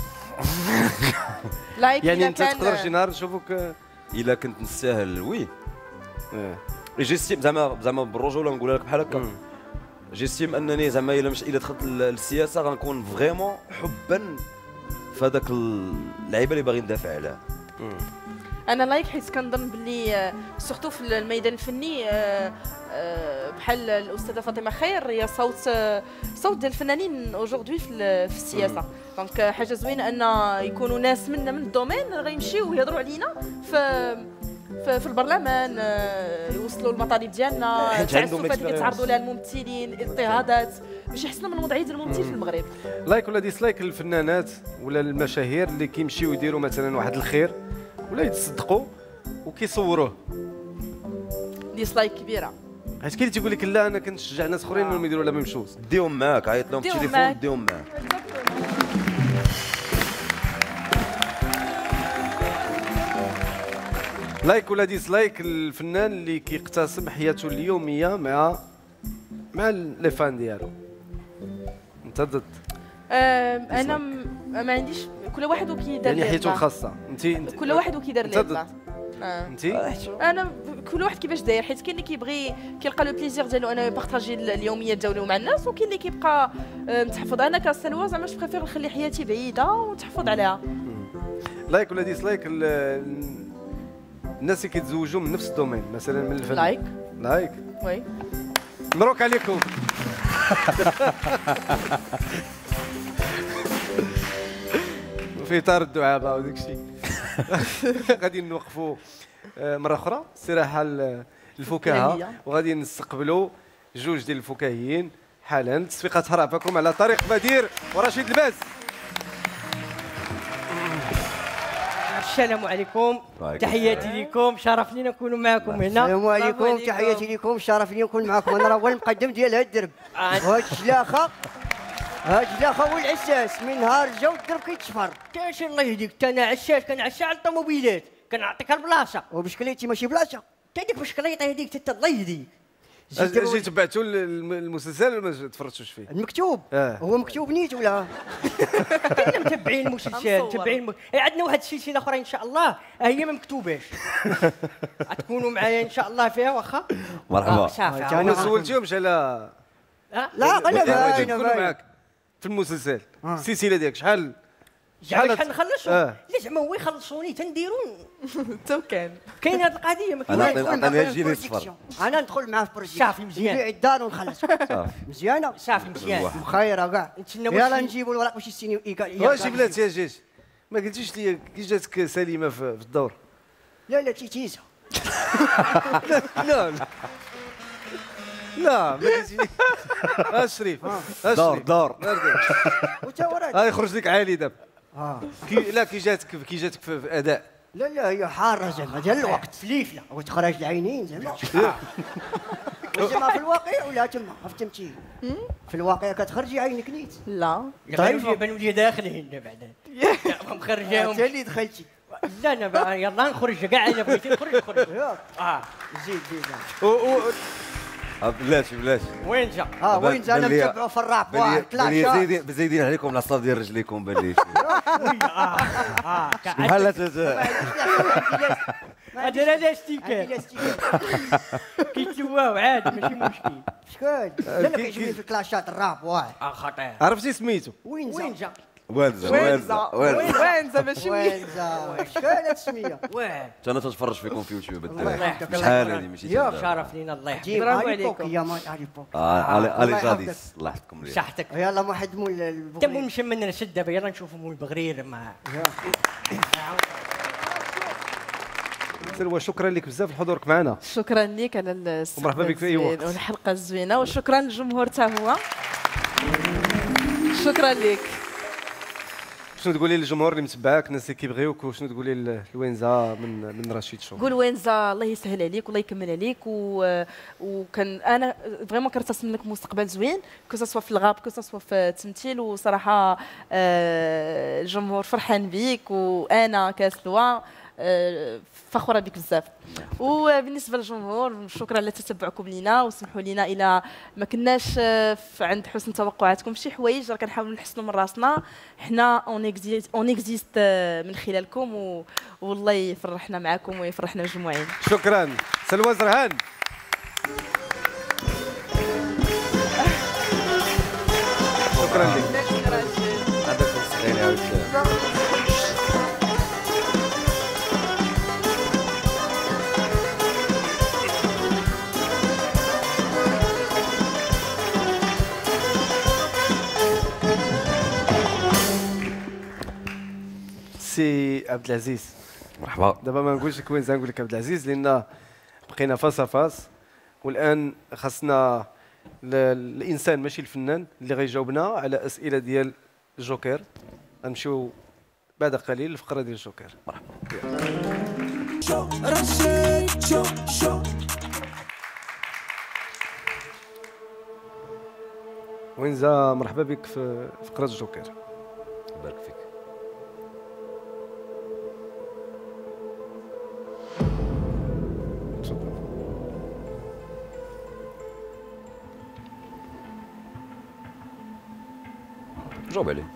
Speaker 9: لايك
Speaker 2: يعني انت تقدر شي نهار نشوفك
Speaker 3: الا كنت نستاهل وي. اه جيستيم زعما زعما بالرجوله نقولها لك بحال هكا، جيستيم انني زعما الا مش الا دخلت للسياسه غنكون فريمون حبا في هذاك اللعيبه اللي باغي ندافع عليها.
Speaker 9: انا لايك حيت كنظن باللي سورتو في الميدان الفني بحال الاستاذه فاطمه خير هي صوت صوت ديال الفنانين اوجوردي في السياسه، دونك حاجه زوينه ان يكونوا ناس منا من الدومين غيمشيو ويهضروا علينا في في البرلمان، يوصلوا المطالب ديالنا، التعسفات اللي كيتعرضوا لها الممثلين، الاضطهادات باش يحسنوا من وضعيه الممثل في المغرب.
Speaker 2: لايك ولا ديسلايك الفنانات ولا المشاهير اللي كيمشيو يديروا مثلا واحد الخير ولا يتصدقوا وكيصوروه؟
Speaker 9: ديسلايك كبيره.
Speaker 2: حيت كاين اللي تيقول لك لا انا كنشجع ناس اخرين انهم يديروا لا ميم شوز.
Speaker 3: ديهم معاك، عيط لهم بالتليفون ديهم معاك.
Speaker 2: لايك ولا ديسلايك الفنان اللي كيقتسم حياته اليوميه مع مع لي فان ديالو. انت ضد؟
Speaker 9: انا ما عنديش، كل واحد وكيدار
Speaker 2: يعني حياته الخاصه. انت
Speaker 9: كل واحد وكيدار ليه طلع.
Speaker 2: انت
Speaker 9: انا كل واحد كيفاش داير، حيت كاين اللي كيبغي كيلقى لو بليزير ديالو انه يبارطاجي اليوميات ديالو مع الناس، وكاين اللي كيبقى متحفظ. انا كسلوى زعما جو بريفير نخلي حياتي بعيده ونتحفظ عليها.
Speaker 2: لايك ولا ديسلايك الناس اللي كيتزوجوا من نفس الدومين مثلا من الفن؟
Speaker 9: لايك.
Speaker 2: لايك
Speaker 9: وي
Speaker 2: مبروك عليكم. في اطار الدعابه وداك الشيء غادي نوقفوا مره اخرى استراحه الفكاهه، وغادي نستقبلوا جوج ديال الفكاهيين حالا. تصفيقه هرافكم على طريق بدير ورشيد الباز.
Speaker 14: السلام عليكم، تحياتي لكم، شرف لينا نكونوا معكم هنا.
Speaker 15: السلام عليكم، تحياتي لكم، شرف لي نكون معكم. انا راه هو المقدم ديال هذا الدرب، وهاد الشلاخه هاد الشلاخه هو الاساس. من نهار جا الدرب كيتشفر.
Speaker 14: كاش الله يهديك، حتى انا عشاش كنعشى على الطوموبيلات، كنعطيك البلاصه.
Speaker 15: وبشكليتي ماشي بلاصه،
Speaker 14: حتى ديك بشكليطه هذيك حتى الله يهديك.
Speaker 2: اجي تبعتوا المسلسل ولا ما تفرجتوش فيه؟
Speaker 15: المكتوب
Speaker 2: آه.
Speaker 15: هو مكتوب نيت ولا؟
Speaker 14: كنا متبعين المسلسل، متبعين الم... عندنا واحد السلسله اخرى ان شاء الله هي ما مكتوباش. غتكونوا معايا ان شاء الله فيها واخا.
Speaker 3: مرحبا.
Speaker 2: صافي ما سولتيهمش على
Speaker 15: لا انا
Speaker 2: نكونوا معاك في المسلسل. السلسله ديالك شحال
Speaker 14: شحال شحال نخلصوا؟ لا زعما هو يخلصوني تنديروا
Speaker 9: تو كان
Speaker 14: كاين هذه القضيه. ما
Speaker 3: انا عطيني الجيني صفر.
Speaker 15: انا ندخل معاه في بروجيكت
Speaker 14: صافي مزيان،
Speaker 15: نبيع الدار ونخلص.
Speaker 3: صافي
Speaker 15: مزيانه
Speaker 14: صافي مزيان
Speaker 15: مخيره كاع. يلا نجيبوا الورق باش يستنيو ايكا.
Speaker 2: واش بلاتي يا جيش ما قلتيش لي كي جاتك سليمه في الدور؟
Speaker 15: لا لا تيتيزه.
Speaker 2: لا لا لا ما قلتي لي. ها شريف
Speaker 3: دور دور
Speaker 15: وتا وراه
Speaker 2: ها يخرج لك عالي دابا.
Speaker 15: اه
Speaker 2: كي لا كي جاتك كي جاتك في اداء.
Speaker 15: لا لا هي حاره زعما ديال الوقت فليفله وتخرج العينين زعما. زعما في الواقع ولا تما في التمثيل؟ في الواقع كتخرجي عينك نيت؟
Speaker 9: لا
Speaker 14: طيب بانوا لي داخلين بعدا مخرجاهم.
Speaker 15: انت اللي دخلتي.
Speaker 14: لا انا بقى يلا نخرج كاع، انا بغيتي نخرج نخرج. اه
Speaker 15: زيد زيد.
Speaker 3: بلاتي بلاتي
Speaker 14: وين جا؟
Speaker 15: اه وين جا؟ انا متبعو في الراب واحد
Speaker 3: بلي زايدين زايدين عليكم العصا ديال رجليكم بان لي.
Speaker 14: اه اه
Speaker 3: بحال
Speaker 14: هذا هذا ستيكر كيتلواو عادي ماشي مشكل.
Speaker 15: شكون؟ لا لا كيعجبني في الكلاشات الراب واحد.
Speaker 14: اه خطير.
Speaker 2: عرفتي سميتو؟
Speaker 15: وين
Speaker 14: وين جا؟
Speaker 3: وينزا
Speaker 9: وينزا وينزا ماشي
Speaker 15: وينزا. شكون هاد السميه؟
Speaker 14: وين؟
Speaker 3: انا تتفرج فيكم في يوتيوب
Speaker 14: الله
Speaker 3: الدراري.
Speaker 14: يحفظك.
Speaker 3: شحال هذه ماشي
Speaker 14: يا شرف لينا الله يحفظك.
Speaker 15: برافو عليكم. يا مال علي بوك.
Speaker 3: اه علي جاديس الله يحفظكم لي.
Speaker 14: صحتك.
Speaker 15: يلا واحد مول
Speaker 14: انت مول مشمن رشد دابا، يلا نشوفوا مول بغرير مع
Speaker 2: سلوى. شكرا لك بزاف لحضورك معنا.
Speaker 9: شكرا لك على الاستقبال
Speaker 2: ومرحبا بك في اي وقت
Speaker 9: والحلقه الزوينه، وشكرا للجمهور حتى هو. شكرا لك.
Speaker 2: شنو تقولي للجمهور اللي متبعاك، الناس اللي كيبغيوك، وشنو تقولي لوينزا من من رشيد شو؟
Speaker 9: قول وينزا الله يسهل عليك والله يكمل عليك، و... وكان انا فريمون كنرتسم لك مستقبل زوين كو سوا في الغاب كو سوا في التمثيل، وصراحه آه الجمهور فرحان بيك، وانا كسلوى آه فخوره بك بزاف. وبالنسبه للجمهور شكرا على تتبعكم لينا، وسمحوا لنا الى ما كناش عند حسن توقعاتكم في شي حوايج، راه كنحاولوا نحسنوا من راسنا حنا اون اكزيست اون اكزيست من خلالكم، و... والله يفرحنا معكم ويفرحنا مجموعين.
Speaker 2: شكرا سلوى زرهان. شكرا لك.
Speaker 3: عندك تسخين يا ولد.
Speaker 2: سي عبد العزيز
Speaker 3: مرحبا.
Speaker 2: دابا ما نقولش لك وين نقول لك عبد العزيز، لان بقينا فاس فاس، والان خاصنا الانسان ماشي الفنان اللي غيجاوبنا على اسئله ديال الجوكر. غنمشيو بعد قليل الفقره ديال الجوكر. مرحبا. وينزا مرحبا بك في فقرة الجوكر.
Speaker 3: بارك فيك.
Speaker 2: تفضل.
Speaker 3: جاوب عليه.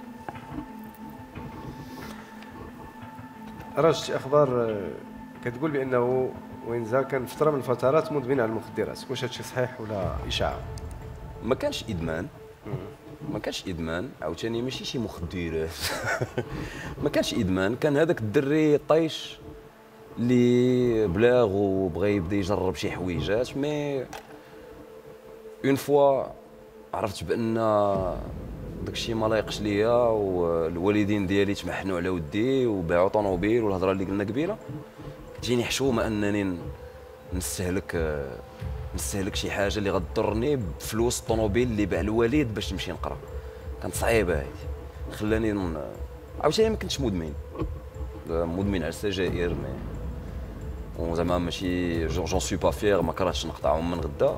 Speaker 2: راه شتي اخبار كتقول بانه وينزا كان فتره من الفترات مدمن على المخدرات، واش هادشي صحيح ولا اشاعه؟
Speaker 3: ما كانش ادمان، ما كانش ادمان، عاوتاني ماشي شي مخدرات. ما كانش ادمان، كان هذاك الدري طايش اللي بلاغ وبغى يبدا يجرب شي حويجات، مي اون فوا عرفت بان داكشي ما لايقش ليا، والوالدين ديالي تمحنوا على ودي وباعوا طوموبيل، والهضره اللي قلنا قبيله كتجيني حشومه انني نستهلك نستهلك شي حاجه اللي غضرني بفلوس الطوموبيل اللي باع الوالد باش نمشي نقرا. كانت صعيبه هذه، خلاني ن... عاوتاني ما كنتش مدمن مدمن على السجائر، مي وزعما ماشي جون سوي با فيغ، ما كرهتش نقطعهم من غدا،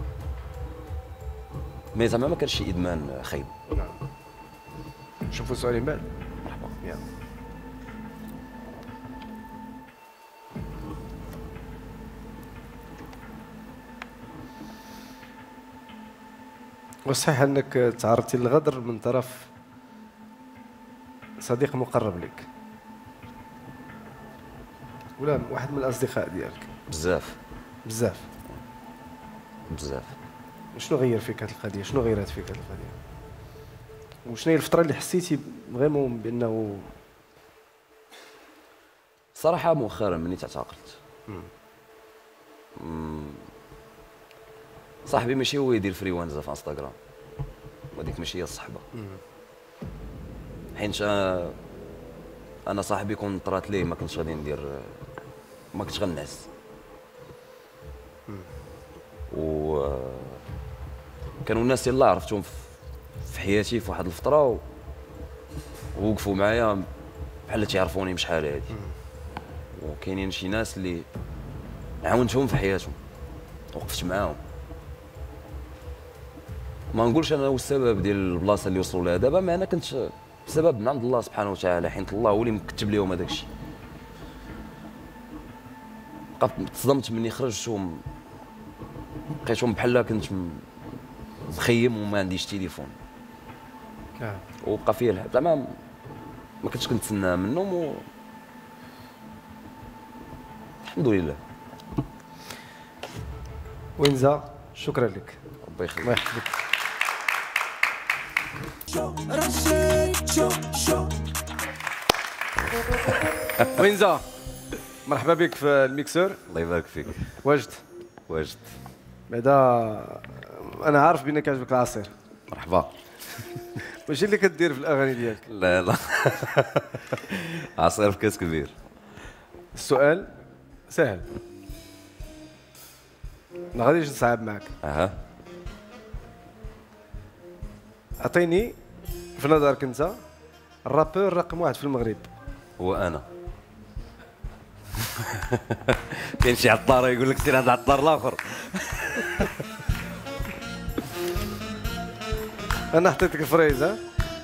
Speaker 3: مي زعما ما كانش شي ادمان خايب.
Speaker 2: نعم. نشوفوا سؤالين بعد. مرحبا. يلا. وصحيح انك تعرضتي للغدر من طرف صديق مقرب لك ولا واحد من الاصدقاء ديالك؟
Speaker 3: بزاف
Speaker 2: بزاف
Speaker 3: بزاف.
Speaker 2: شنو غير فيك هذه القضيه؟ شنو غيرات فيك هذه القضيه؟ وشنو هي الفتره اللي حسيتي فريمون بانه
Speaker 3: صراحه مؤخرا مني تعتقلت. صاحبي ماشي هو يدير فريوانزا في انستغرام، وهذيك ماشي هي الصحبه. حيت انا صاحبي كون طرات ليه ما كنتش غادي ندير، ما كنتش غنعس. و كانوا الناس اللي عرفتهم في حياتي في واحد الفتره ووقفوا معايا بحال تيعرفوني من شحال هادي، وكاينين شي ناس اللي عاونتهم في حياتهم وقفت معاهم. ما نقولش انا هو السبب ديال البلاصه اللي وصلوا لها دابا، ما انا كنت بسبب من عند الله سبحانه وتعالى، حيت الله هو اللي مكتب لهم هذاك الشيء. بقيت تصدمت مني خرجت لقيتهم بحال كنت مخيم وما عنديش تليفون.
Speaker 2: نعم.
Speaker 3: وبقى فيا الحال زعما ما كنتش كنتسنى منهم و الحمد لله.
Speaker 2: وينزا شكرا لك.
Speaker 3: ربي يخليك.
Speaker 2: الله يحفظك. وينزا مرحبا بك في الميكسور.
Speaker 3: الله يبارك فيك.
Speaker 2: واجد
Speaker 3: واجد.
Speaker 2: بعدا انا عارف بانك عجبك العصير.
Speaker 3: مرحبا.
Speaker 2: ماشي اللي كدير في الاغاني ديالك.
Speaker 3: لا لا. عصير في كاس كبير.
Speaker 2: السؤال سهل، ما غاديش نصعب معك.
Speaker 3: اها.
Speaker 2: اعطيني في نظرك انت الرابور رقم واحد في المغرب.
Speaker 3: هو انا. كاين شي عطار يقول لك سير عند العطار الاخر.
Speaker 2: انا حطيتك فريز. ها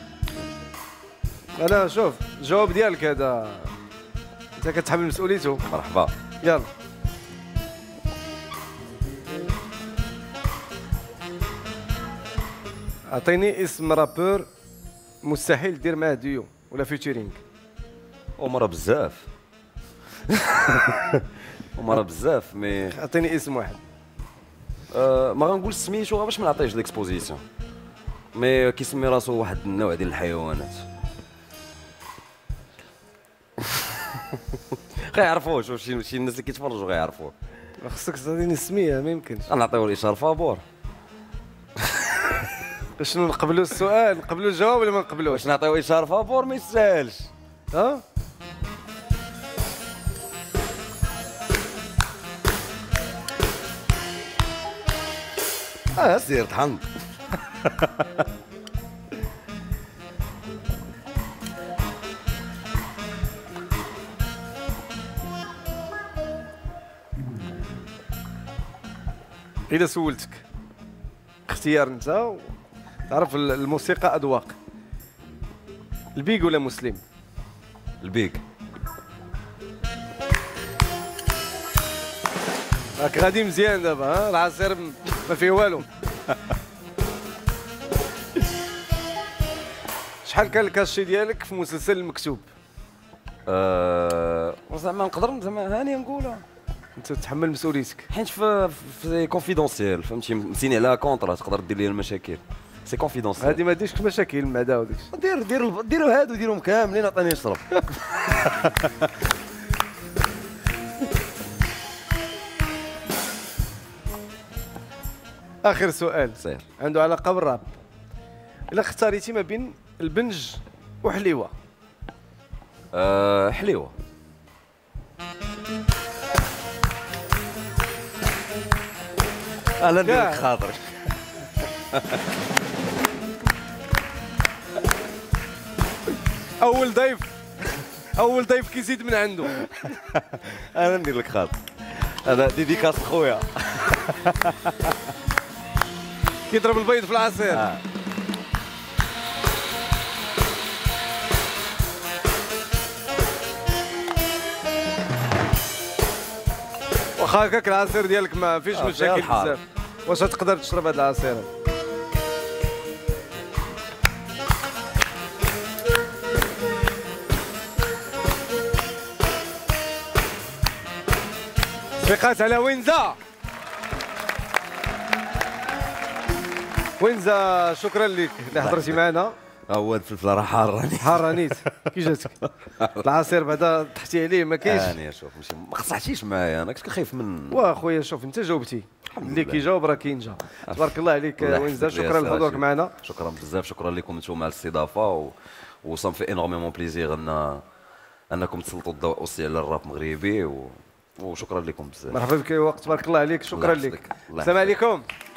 Speaker 2: انا شوف الجواب ديالك هذا انت كتحمل مسؤوليته.
Speaker 3: مرحبا.
Speaker 2: يلا. اعطيني اسم رابور مستحيل دير معاه ديو ولا فيتشرينغ.
Speaker 3: ومرة بزاف. ومرة بزاف مي
Speaker 2: اعطيني اسم واحد.
Speaker 3: أه ما غنقول سميتو باش ما نعطيش ليكسبوزيسيون، مي كيسمي راسو واحد النوع ديال الحيوانات. غيعرفوه، شوف شي شي الناس اللي كيتفرجوا غيعرفوه.
Speaker 2: خصك تعطيني السميه، ما يمكنش.
Speaker 3: غنعطيو الاشاره فابور.
Speaker 2: شنو نقبلوا السؤال نقبلوا الجواب ولا ما نقبلوش؟
Speaker 3: واش نعطيو اشاره فابور ما يستاهلش.
Speaker 2: ها
Speaker 3: اه سير طحن.
Speaker 2: إذا سولتك اختيار انت تعرف الموسيقى اذواق. البيك ولا مسلم؟
Speaker 3: البيك.
Speaker 2: راك غادي مزيان دابا ها، العصير ما فيه والو. شحال كان الكاشي ديالك في مسلسل المكتوب؟
Speaker 3: أه زعما نقدر زعما هاني نقولها.
Speaker 2: انت تتحمل مسؤوليتك.
Speaker 3: حيت في في كونفيدونسيال فهمتي، مسيني على كونطرا تقدر دير لي المشاكل. سي كونفيدونسيال.
Speaker 2: هادي ما ديرش مشاكل المعده وداك الشيء.
Speaker 3: دير دير ديروا هادو ديرهم كاملين عطيني نشرب.
Speaker 2: اخر سؤال
Speaker 3: سير
Speaker 2: عنده علاقه بالراب. الا اختاريتي ما بين البنج وحليوه؟
Speaker 3: أه حليوه. انا ندير لك خاطرك.
Speaker 2: اول ضيف اول ضيف كيزيد من عنده.
Speaker 3: انا ندير لك خاطر. هذا ديديكاس خويا.
Speaker 2: كيضرب البيض في العصير. آه. واخا هكاك العصير ديالك ما فيش آه مشاكل بزاف، واش تقدر تشرب هذا العصير؟ تصفيقات على وينزا. وينزا شكرا لك اللي حضرتي معنا.
Speaker 3: هو الفلفل راه حار راني
Speaker 2: حار رانيت. كي جاتك العصير بعدا طحتي عليه ما كاينش؟
Speaker 3: انا شوف ماشي ما قصحتيش معايا، انا كنت خايف من
Speaker 2: واخويا. شوف انت جاوبتي، اللي كيجاوب راه كينجا. تبارك الله عليك وينزا، شكرا لحضورك معنا.
Speaker 3: شكرا بزاف، شكرا لكم انتم على الاستضافه و و صام في انورميمون بليزير ان انكم تسلطوا الضوء اوسي على الراب المغربي و... وشكرا لكم بزاف.
Speaker 2: مرحبا بك. وقت تبارك الله عليك، شكرا لك. السلام عليكم.